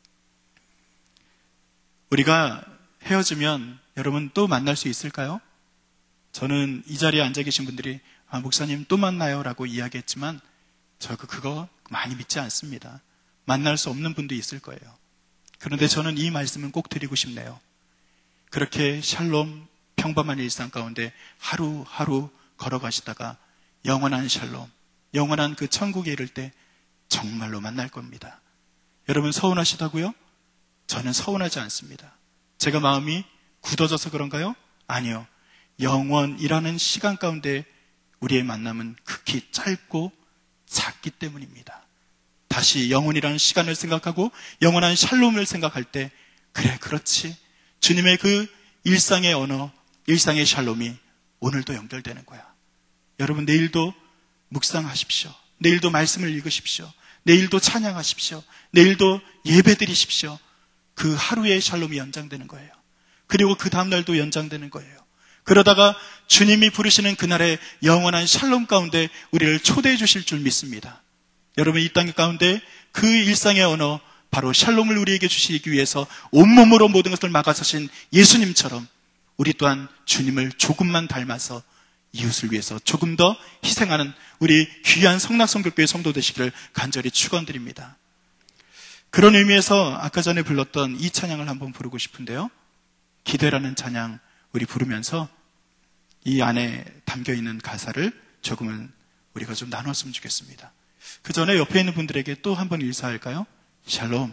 우리가 헤어지면 여러분 또 만날 수 있을까요? 저는 이 자리에 앉아 계신 분들이 목사님 또 만나요 라고 이야기했지만 저 그거 많이 믿지 않습니다. 만날 수 없는 분도 있을 거예요. 그런데 저는 이 말씀은 꼭 드리고 싶네요. 그렇게 샬롬 평범한 일상 가운데 하루하루 걸어가시다가 영원한 샬롬, 영원한 그 천국에 이를 때 정말로 만날 겁니다. 여러분 서운하시다고요? 저는 서운하지 않습니다. 제가 마음이 굳어져서 그런가요? 아니요. 영원이라는 시간 가운데 우리의 만남은 극히 짧고 작기 때문입니다. 다시 영원이라는 시간을 생각하고 영원한 샬롬을 생각할 때 그래 그렇지. 주님의 그 일상의 언어, 일상의 샬롬이 오늘도 연결되는 거야. 여러분 내일도 묵상하십시오. 내일도 말씀을 읽으십시오. 내일도 찬양하십시오. 내일도 예배드리십시오. 그 하루의 샬롬이 연장되는 거예요. 그리고 그 다음날도 연장되는 거예요. 그러다가 주님이 부르시는 그날의 영원한 샬롬 가운데 우리를 초대해 주실 줄 믿습니다. 여러분 이 땅 가운데 그 일상의 언어 바로 샬롬을 우리에게 주시기 위해서 온몸으로 모든 것을 막아서신 예수님처럼 우리 또한 주님을 조금만 닮아서 이웃을 위해서 조금 더 희생하는 우리 귀한 성락성교교회 성도 되시기를 간절히 축원드립니다. 그런 의미에서 아까 전에 불렀던 이 찬양을 한번 부르고 싶은데요. 기대라는 찬양 우리 부르면서 이 안에 담겨있는 가사를 조금은 우리가 좀 나눴으면 좋겠습니다. 그 전에 옆에 있는 분들에게 또 한번 인사할까요? 샬롬.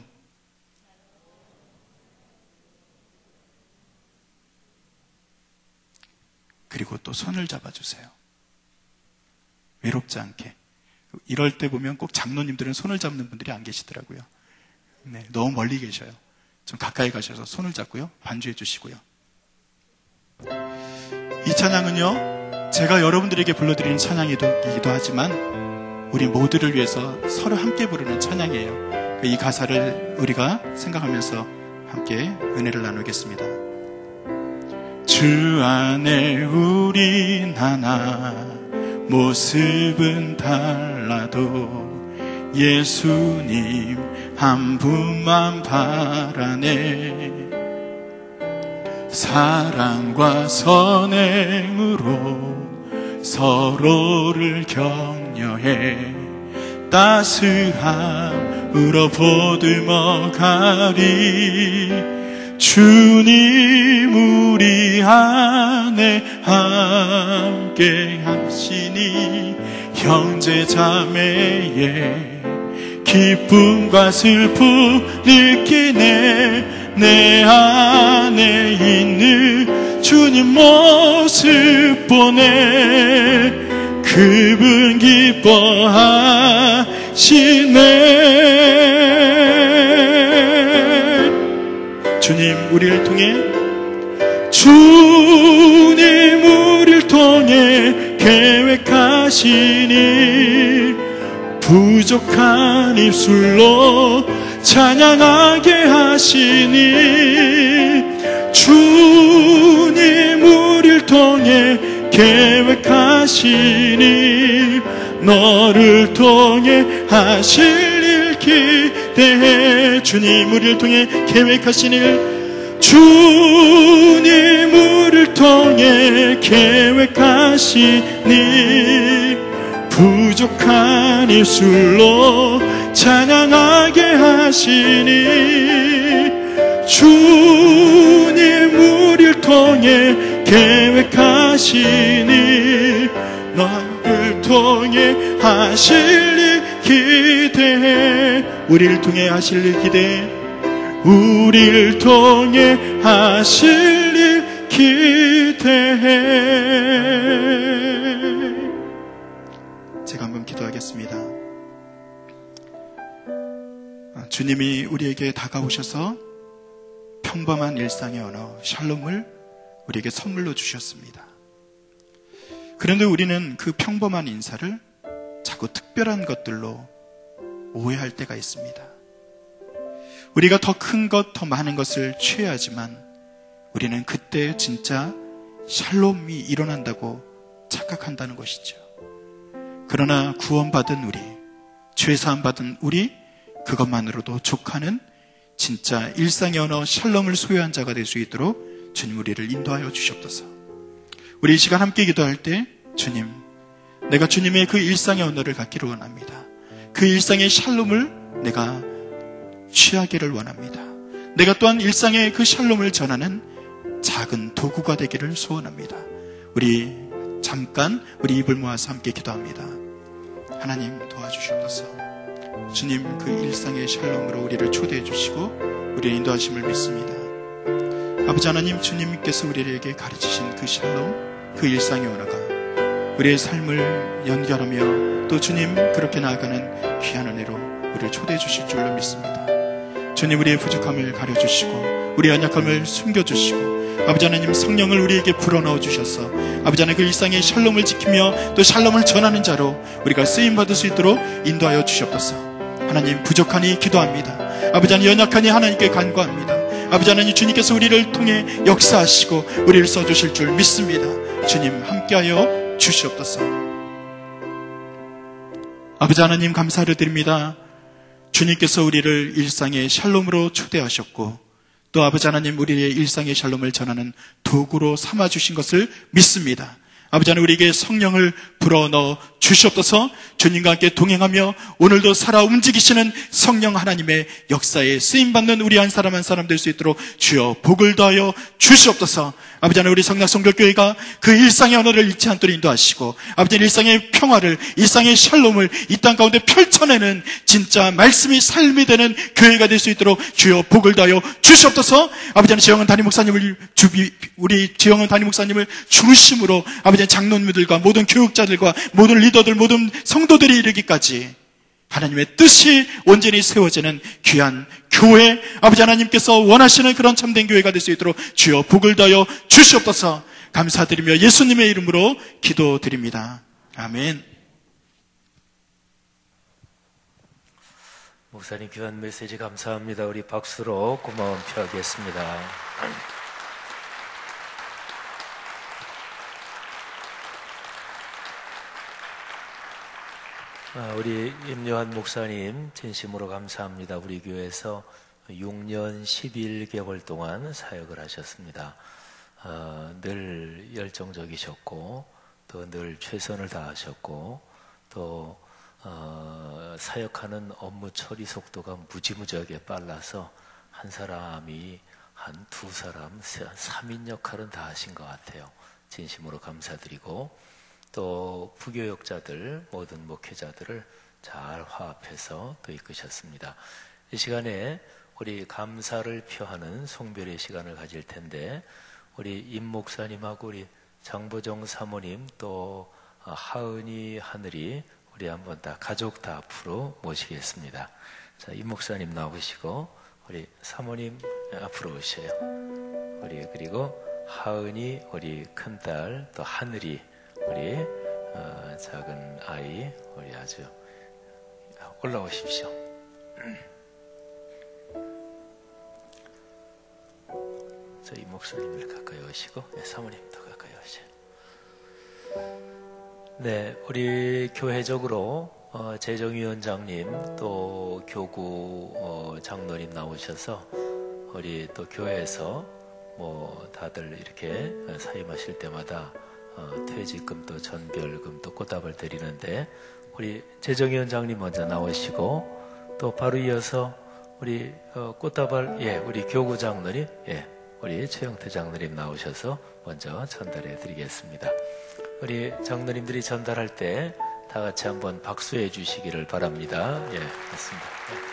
그리고 또 손을 잡아주세요. 외롭지 않게. 이럴 때 보면 꼭 장로님들은 손을 잡는 분들이 안 계시더라고요. 네, 너무 멀리 계셔요. 좀 가까이 가셔서 손을 잡고요. 반주해 주시고요. 이 찬양은요, 제가 여러분들에게 불러드리는 찬양이기도 하지만 우리 모두를 위해서 서로 함께 부르는 찬양이에요. 이 가사를 우리가 생각하면서 함께 은혜를 나누겠습니다. 주 안에 우린 하나, 모습은 달라도 예수님 한 분만 바라네. 사랑과 선행으로 서로를 격려해 따스함으로 보듬어 가리. 주님 우리 안에 함께 하시니 형제 자매의 기쁨과 슬픔 느끼네. 내 안에 있는 주님 모습 보내 그분 기뻐하시네. 주님 우리를 통해 계획하시니 부족한 입술로 찬양하게 하시니. 주님 우리를 통해 계획하시니 너를 통해 하실 일 기대해. 주님 우리를 통해 계획하시니 주님 우리를 통해 계획하시니 부족한 입술로 찬양하게 하시니 주님 우리를 통해 계획하시니 나를 통해 하실 일 기대해 우리를 통해 하실 일 기대해 우리를 통해 하실 일 기대해. 제가 한번 기도하겠습니다. 주님이 우리에게 다가오셔서 평범한 일상의 언어 샬롬을 우리에게 선물로 주셨습니다. 그런데 우리는 그 평범한 인사를 자꾸 특별한 것들로 오해할 때가 있습니다. 우리가 더 큰 것, 더 많은 것을 취해야지만 우리는 그때 진짜 샬롬이 일어난다고 착각한다는 것이죠. 그러나 구원받은 우리, 죄사함 받은 우리, 그것만으로도 족하는 진짜 일상의 언어 샬롬을 소유한 자가 될 수 있도록 주님 우리를 인도하여 주시옵소서. 우리 이 시간 함께 기도할 때 주님, 내가 주님의 그 일상의 언어를 갖기를 원합니다. 그 일상의 샬롬을 내가 취하기를 원합니다. 내가 또한 일상의 그 샬롬을 전하는 작은 도구가 되기를 소원합니다. 우리 잠깐 우리 입을 모아서 함께 기도합니다. 하나님 도와주시옵소서. 주님 그 일상의 샬롬으로 우리를 초대해 주시고 우리의 인도하심을 믿습니다. 아버지 하나님, 주님께서 우리에게 가르치신 그 샬롬, 그 일상의 언어가 우리의 삶을 연결하며 또 주님 그렇게 나아가는 귀한 은혜로 우리를 초대해 주실 줄로 믿습니다. 주님 우리의 부족함을 가려주시고 우리의 연약함을 숨겨주시고 아버지 하나님 성령을 우리에게 불어넣어 주셔서 아버지 하나님 그 일상의 샬롬을 지키며 또 샬롬을 전하는 자로 우리가 쓰임받을 수 있도록 인도하여 주시옵소서. 하나님 부족하니 기도합니다. 아버지 하나님 연약하니 하나님께 간구합니다. 아버지 하나님 주님께서 우리를 통해 역사하시고 우리를 써주실 줄 믿습니다. 주님 함께하여 주시옵소서. 아버지 하나님 감사를 드립니다. 주님께서 우리를 일상의 샬롬으로 초대하셨고 또 아버지 하나님 우리의 일상의 샬롬을 전하는 도구로 삼아주신 것을 믿습니다. 아버지 하나님 우리에게 성령을 불어넣어 주시옵소서. 주님과 함께 동행하며 오늘도 살아 움직이시는 성령 하나님의 역사에 쓰임받는 우리 한 사람 한 사람 될 수 있도록 주여 복을 더하여 주시옵소서. 아버지 하나님 우리 성락성결교회가 그 일상의 언어를 잃지 않도록 인도하시고 아버지 하나님 일상의 평화를 일상의 샬롬을 이 땅 가운데 펼쳐내는 진짜 말씀이 삶이 되는 교회가 될 수 있도록 주여 복을 더하여 주시옵소서. 아버지 하나님 지영은 담임 목사님을 우리 지영은 담임 목사님을 중심으로 아버지 하나님 장로님들과 모든 교육자들과 모든 리더들 모든 성도들이 이르기까지 하나님의 뜻이 온전히 세워지는 귀한 교회 아버지 하나님께서 원하시는 그런 참된 교회가 될 수 있도록 주여 복을 더하여 주시옵소서. 감사드리며 예수님의 이름으로 기도드립니다. 아멘. 목사님 귀한 메시지 감사합니다. 우리 박수로 고마움 표하겠습니다. 우리 임요한 목사님 진심으로 감사합니다. 우리 교회에서 6년 11개월 동안 사역을 하셨습니다. 늘 열정적이셨고 또 늘 최선을 다하셨고 또 사역하는 업무 처리 속도가 무지무지하게 빨라서 한 사람이 한 두 사람, 3인 역할은 다 하신 것 같아요. 진심으로 감사드리고 또 부교역자들 모든 목회자들을 잘 화합해서 또 이끄셨습니다. 이 시간에 우리 감사를 표하는 송별의 시간을 가질 텐데 우리 임 목사님하고 우리 장보정 사모님 또 하은이 하늘이 우리 한번 다 가족 다 앞으로 모시겠습니다. 자, 임 목사님 나오시고 우리 사모님 앞으로 오셔요. 우리 그리고 하은이 우리 큰딸 또 하늘이 우리 작은 아이 우리 아주 올라오십시오. 저희 목사님을 가까이 오시고 사모님도 가까이 오세요. 네, 우리 교회적으로 재정위원장님 또 교구 장로님 나오셔서 우리 또 교회에서 뭐 다들 이렇게 사임하실 때마다 퇴직금 또 전별금 또 꽃다발 드리는데 우리 재정위원장님 먼저 나오시고 또 바로 이어서 우리 꽃다발 우리 교구 장로님 우리 최영태 장로님 나오셔서 먼저 전달해 드리겠습니다. 우리 장로님들이 전달할 때 다 같이 한번 박수해 주시기를 바랍니다. 맞습니다.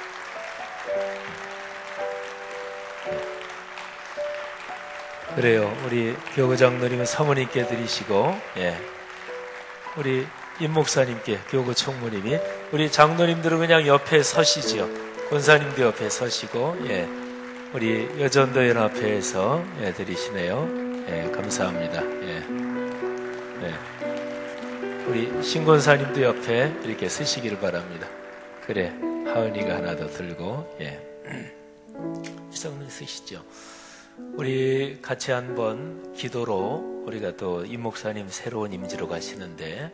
그래요. 우리 교구 장로님은 사모님께 드리시고, 우리 임 목사님께 교구 총무님이, 우리 장로님들은 그냥 옆에 서시지요. 권사님도 옆에 서시고, 우리 여전도 연합회에서 드리시네요. 감사합니다. 우리 신권사님도 옆에 이렇게 쓰시기를 바랍니다. 그래, 하은이가 하나 더 들고, 시성님 쓰시죠. 우리 같이 한번 기도로 우리가 또 임 목사님 새로운 임지로 가시는데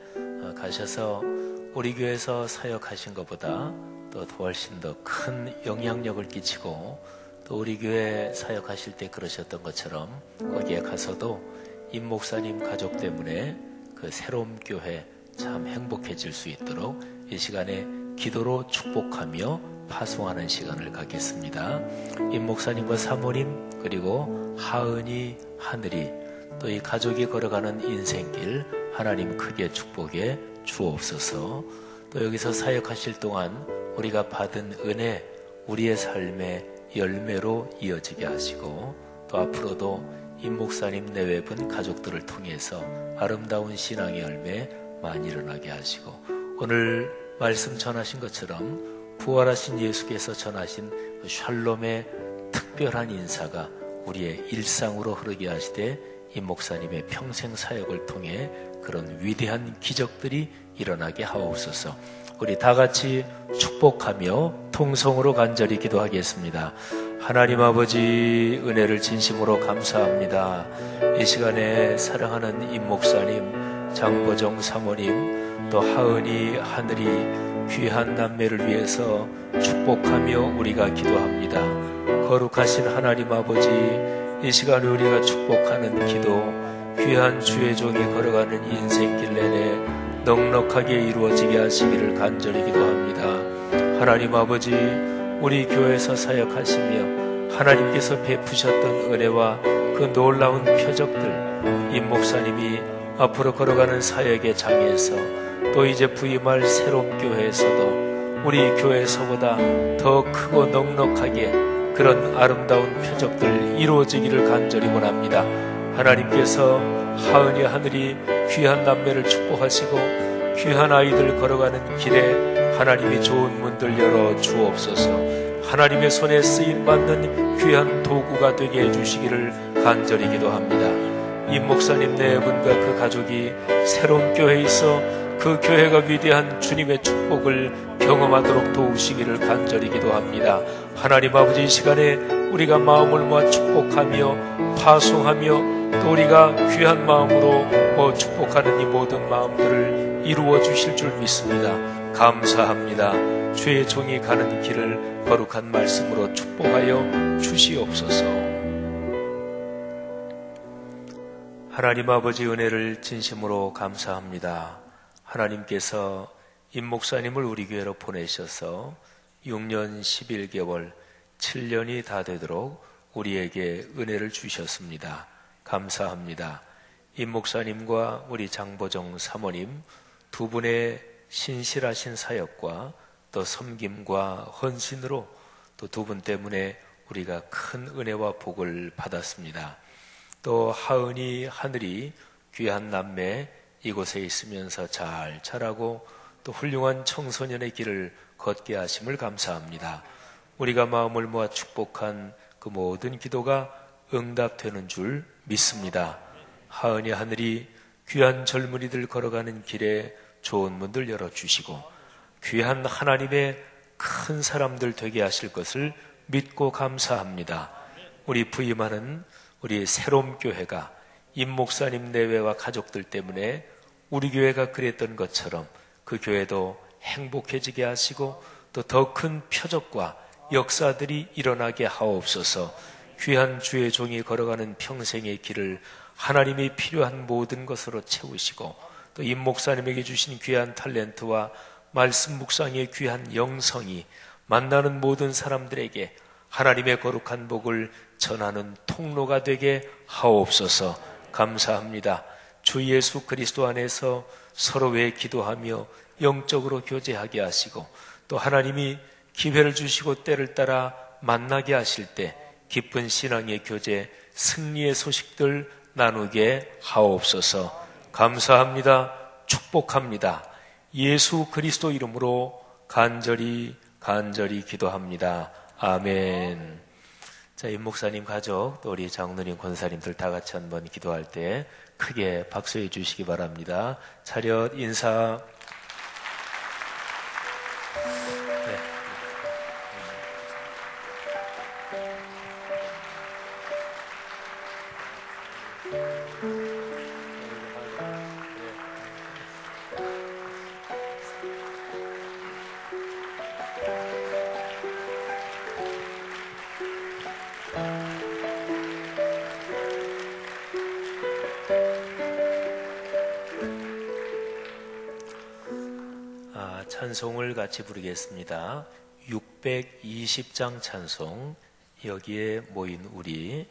가셔서 우리 교회에서 사역하신 것보다 또 훨씬 더 큰 영향력을 끼치고 또 우리 교회 사역하실 때 그러셨던 것처럼 거기에 가서도 임 목사님 가족 때문에 그 새로운 교회 참 행복해질 수 있도록 이 시간에 기도로 축복하며 파송하는 시간을 갖겠습니다. 임 목사님과 사모님 그리고 하은이, 하늘이 또 이 가족이 걸어가는 인생길 하나님 크게 축복해 주옵소서. 또 여기서 사역하실 동안 우리가 받은 은혜 우리의 삶의 열매로 이어지게 하시고 또 앞으로도 임 목사님 내외분 가족들을 통해서 아름다운 신앙의 열매 많이 일어나게 하시고 오늘 말씀 전하신 것처럼 부활하신 예수께서 전하신 샬롬의 특별한 인사가 우리의 일상으로 흐르게 하시되 임 목사님의 평생 사역을 통해 그런 위대한 기적들이 일어나게 하옵소서. 우리 다 같이 축복하며 통성으로 간절히 기도하겠습니다. 하나님 아버지 은혜를 진심으로 감사합니다. 이 시간에 사랑하는 임 목사님, 장보정 사모님, 또 하은이, 하늘이 귀한 남매를 위해서 축복하며 우리가 기도합니다. 거룩하신 하나님 아버지, 이 시간에 우리가 축복하는 기도, 귀한 주의 종이 걸어가는 인생길 내내 넉넉하게 이루어지게 하시기를 간절히 기도합니다. 하나님 아버지, 우리 교회에서 사역하시며 하나님께서 베푸셨던 은혜와 그 놀라운 표적들, 임 목사님이 앞으로 걸어가는 사역의 장에서 또 이제 부임할 새로운 교회에서도 우리 교회에서보다 더 크고 넉넉하게 그런 아름다운 표적들 이루어지기를 간절히 원합니다. 하나님께서 하은이 하늘이 귀한 남매를 축복하시고 귀한 아이들 걸어가는 길에 하나님이 좋은 문들 열어 주옵소서. 하나님의 손에 쓰임받는 귀한 도구가 되게 해주시기를 간절히 기도합니다. 임 목사님 네 분과 그 가족이 새로운 교회에 있어 그 교회가 위대한 주님의 축복을 경험하도록 도우시기를 간절히 기도합니다. 하나님 아버지, 이 시간에 우리가 마음을 모아 축복하며 파송하며 또 우리가 귀한 마음으로 축복하는 이 모든 마음들을 이루어 주실 줄 믿습니다. 감사합니다. 주의 종이 가는 길을 거룩한 말씀으로 축복하여 주시옵소서. 하나님 아버지 은혜를 진심으로 감사합니다. 하나님께서 임 목사님을 우리 교회로 보내셔서 6년 11개월 7년이 다 되도록 우리에게 은혜를 주셨습니다. 감사합니다. 임 목사님과 우리 장보정 사모님 두 분의 신실하신 사역과 또 섬김과 헌신으로 또 두 분 때문에 우리가 큰 은혜와 복을 받았습니다. 또 하은이, 하늘이 귀한 남매 이곳에 있으면서 잘 자라고 또 훌륭한 청소년의 길을 걷게 하심을 감사합니다. 우리가 마음을 모아 축복한 그 모든 기도가 응답되는 줄 믿습니다. 하은이, 하늘이 귀한 젊은이들 걸어가는 길에 좋은 문들 열어주시고 귀한 하나님의 큰 사람들 되게 하실 것을 믿고 감사합니다. 우리 부임하는 우리 새로운 교회가 임 목사님 내외와 가족들 때문에 우리 교회가 그랬던 것처럼 그 교회도 행복해지게 하시고 또 더 큰 표적과 역사들이 일어나게 하옵소서. 귀한 주의 종이 걸어가는 평생의 길을 하나님이 필요한 모든 것으로 채우시고 또 임 목사님에게 주신 귀한 탤런트와 말씀 묵상의 귀한 영성이 만나는 모든 사람들에게 하나님의 거룩한 복을 전하는 통로가 되게 하옵소서. 감사합니다. 주 예수 그리스도 안에서 서로 왜 기도하며 영적으로 교제하게 하시고 또 하나님이 기회를 주시고 때를 따라 만나게 하실 때 기쁜 신앙의 교제, 승리의 소식들 나누게 하옵소서. 감사합니다. 축복합니다. 예수 그리스도 이름으로 간절히 기도합니다. 아멘. 자, 임 목사님 가족, 또 우리 장로님, 권사님들 다 같이 한번 기도할 때 크게 박수해 주시기 바랍니다. 차렷 인사. 찬송을 같이 부르겠습니다. 620장 찬송. 여기에 모인 우리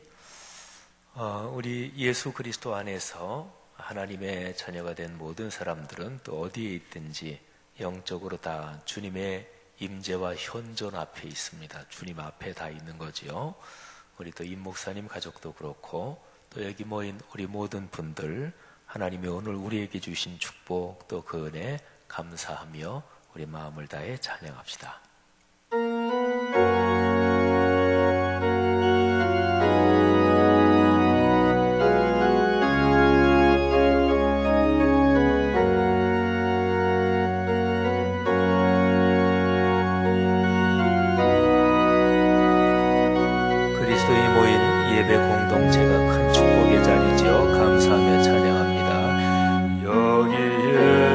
예수 그리스도 안에서 하나님의 자녀가 된 모든 사람들은 또 어디에 있든지 영적으로 다 주님의 임재와 현존 앞에 있습니다. 주님 앞에 다 있는 거지요. 우리 또 임 목사님 가족도 그렇고 또 여기 모인 우리 모든 분들, 하나님이 오늘 우리에게 주신 축복 또 그 은혜 감사하며 우리 마음을 다해 찬양합시다. 그리스도인이 모인 예배 공동체가 큰 축복의 자리죠. 감사하며 찬양합니다. 여기에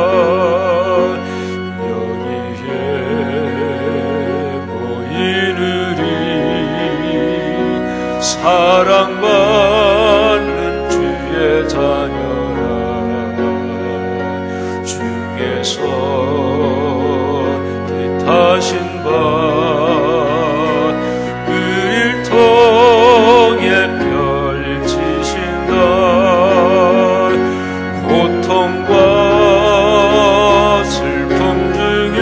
여기에 모이는 사랑받는 주의 자녀라. 주께서 뜻하신 바 그일 통해 펼치신다. 고통과 슬픔 중에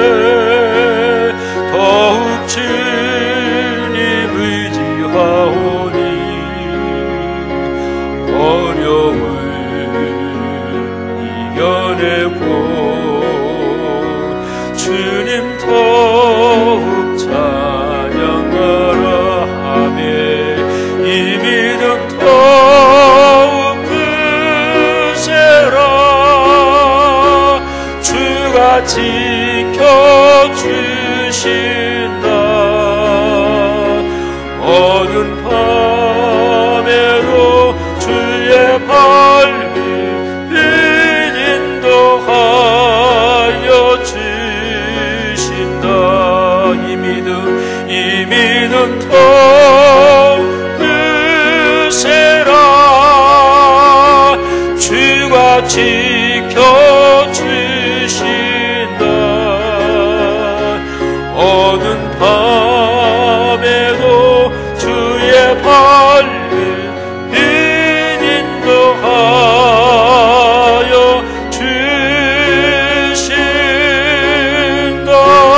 더욱 주님 의지하오니 어려움을 이겨내고 주님 더욱 찬양하라 하며 이 믿음 더욱 크세라. 주가 지켜주신다. 어두운 밤에도 주의 밝은 빛 인도하여 주신다. 이 믿음 더욱 크세라. 주가 지켜주신다. 어두운 밤에도 주의 밝은 빛 인도하여 주신다.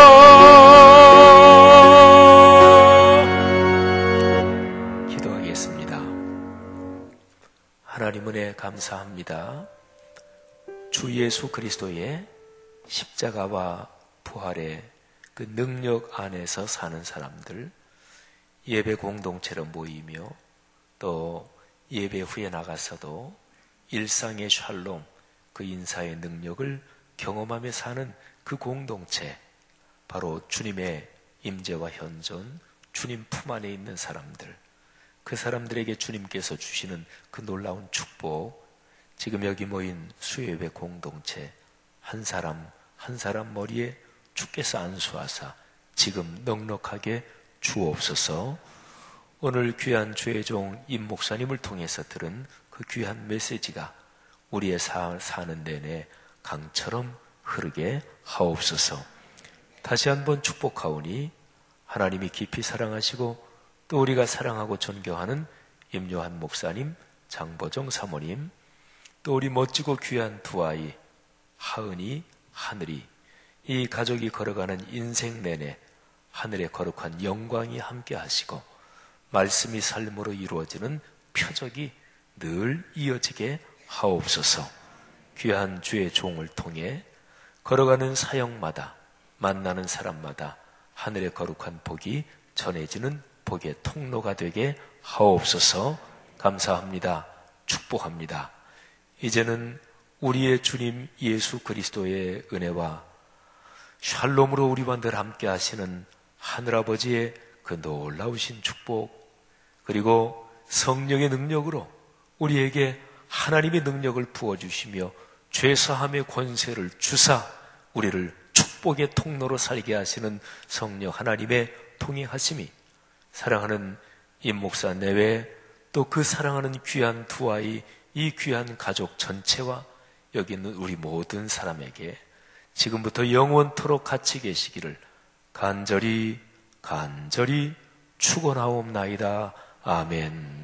기도하겠습니다. 하나님 은혜 감사합니다. 주 예수 그리스도의 십자가와 부활의 그 능력 안에서 사는 사람들, 예배 공동체로 모이며 또 예배 후에 나가서도 일상의 샬롬, 그 인사의 능력을 경험하며 사는 그 공동체, 바로 주님의 임재와 현존, 주님 품 안에 있는 사람들, 그 사람들에게 주님께서 주시는 그 놀라운 축복, 지금 여기 모인 수요예배 공동체 한 사람 한 사람 머리에 주께서 안수하사 지금 넉넉하게 주옵소서. 오늘 귀한 주의 종 임 목사님을 통해서 들은 그 귀한 메시지가 우리의 사는 내내 강처럼 흐르게 하옵소서. 다시 한번 축복하오니 하나님이 깊이 사랑하시고 또 우리가 사랑하고 존경하는 임요한 목사님, 장보정 사모님, 또 우리 멋지고 귀한 두 아이 하은이, 하늘이, 이 가족이 걸어가는 인생 내내 하늘의 거룩한 영광이 함께 하시고 말씀이 삶으로 이루어지는 표적이 늘 이어지게 하옵소서. 귀한 주의 종을 통해 걸어가는 사역마다 만나는 사람마다 하늘의 거룩한 복이 전해지는 복의 통로가 되게 하옵소서. 감사합니다. 축복합니다. 이제는 우리의 주님 예수 그리스도의 은혜와 샬롬으로 우리와 늘 함께 하시는 하늘아버지의 그 놀라우신 축복, 그리고 성령의 능력으로 우리에게 하나님의 능력을 부어주시며 죄사함의 권세를 주사 우리를 축복의 통로로 살게 하시는 성령 하나님의 통행하심이 사랑하는 임 목사 내외 또 그 사랑하는 귀한 두 아이, 이 귀한 가족 전체와 여기 있는 우리 모든 사람에게 지금부터 영원토록 같이 계시기를 간절히 축원하옵나이다. 아멘.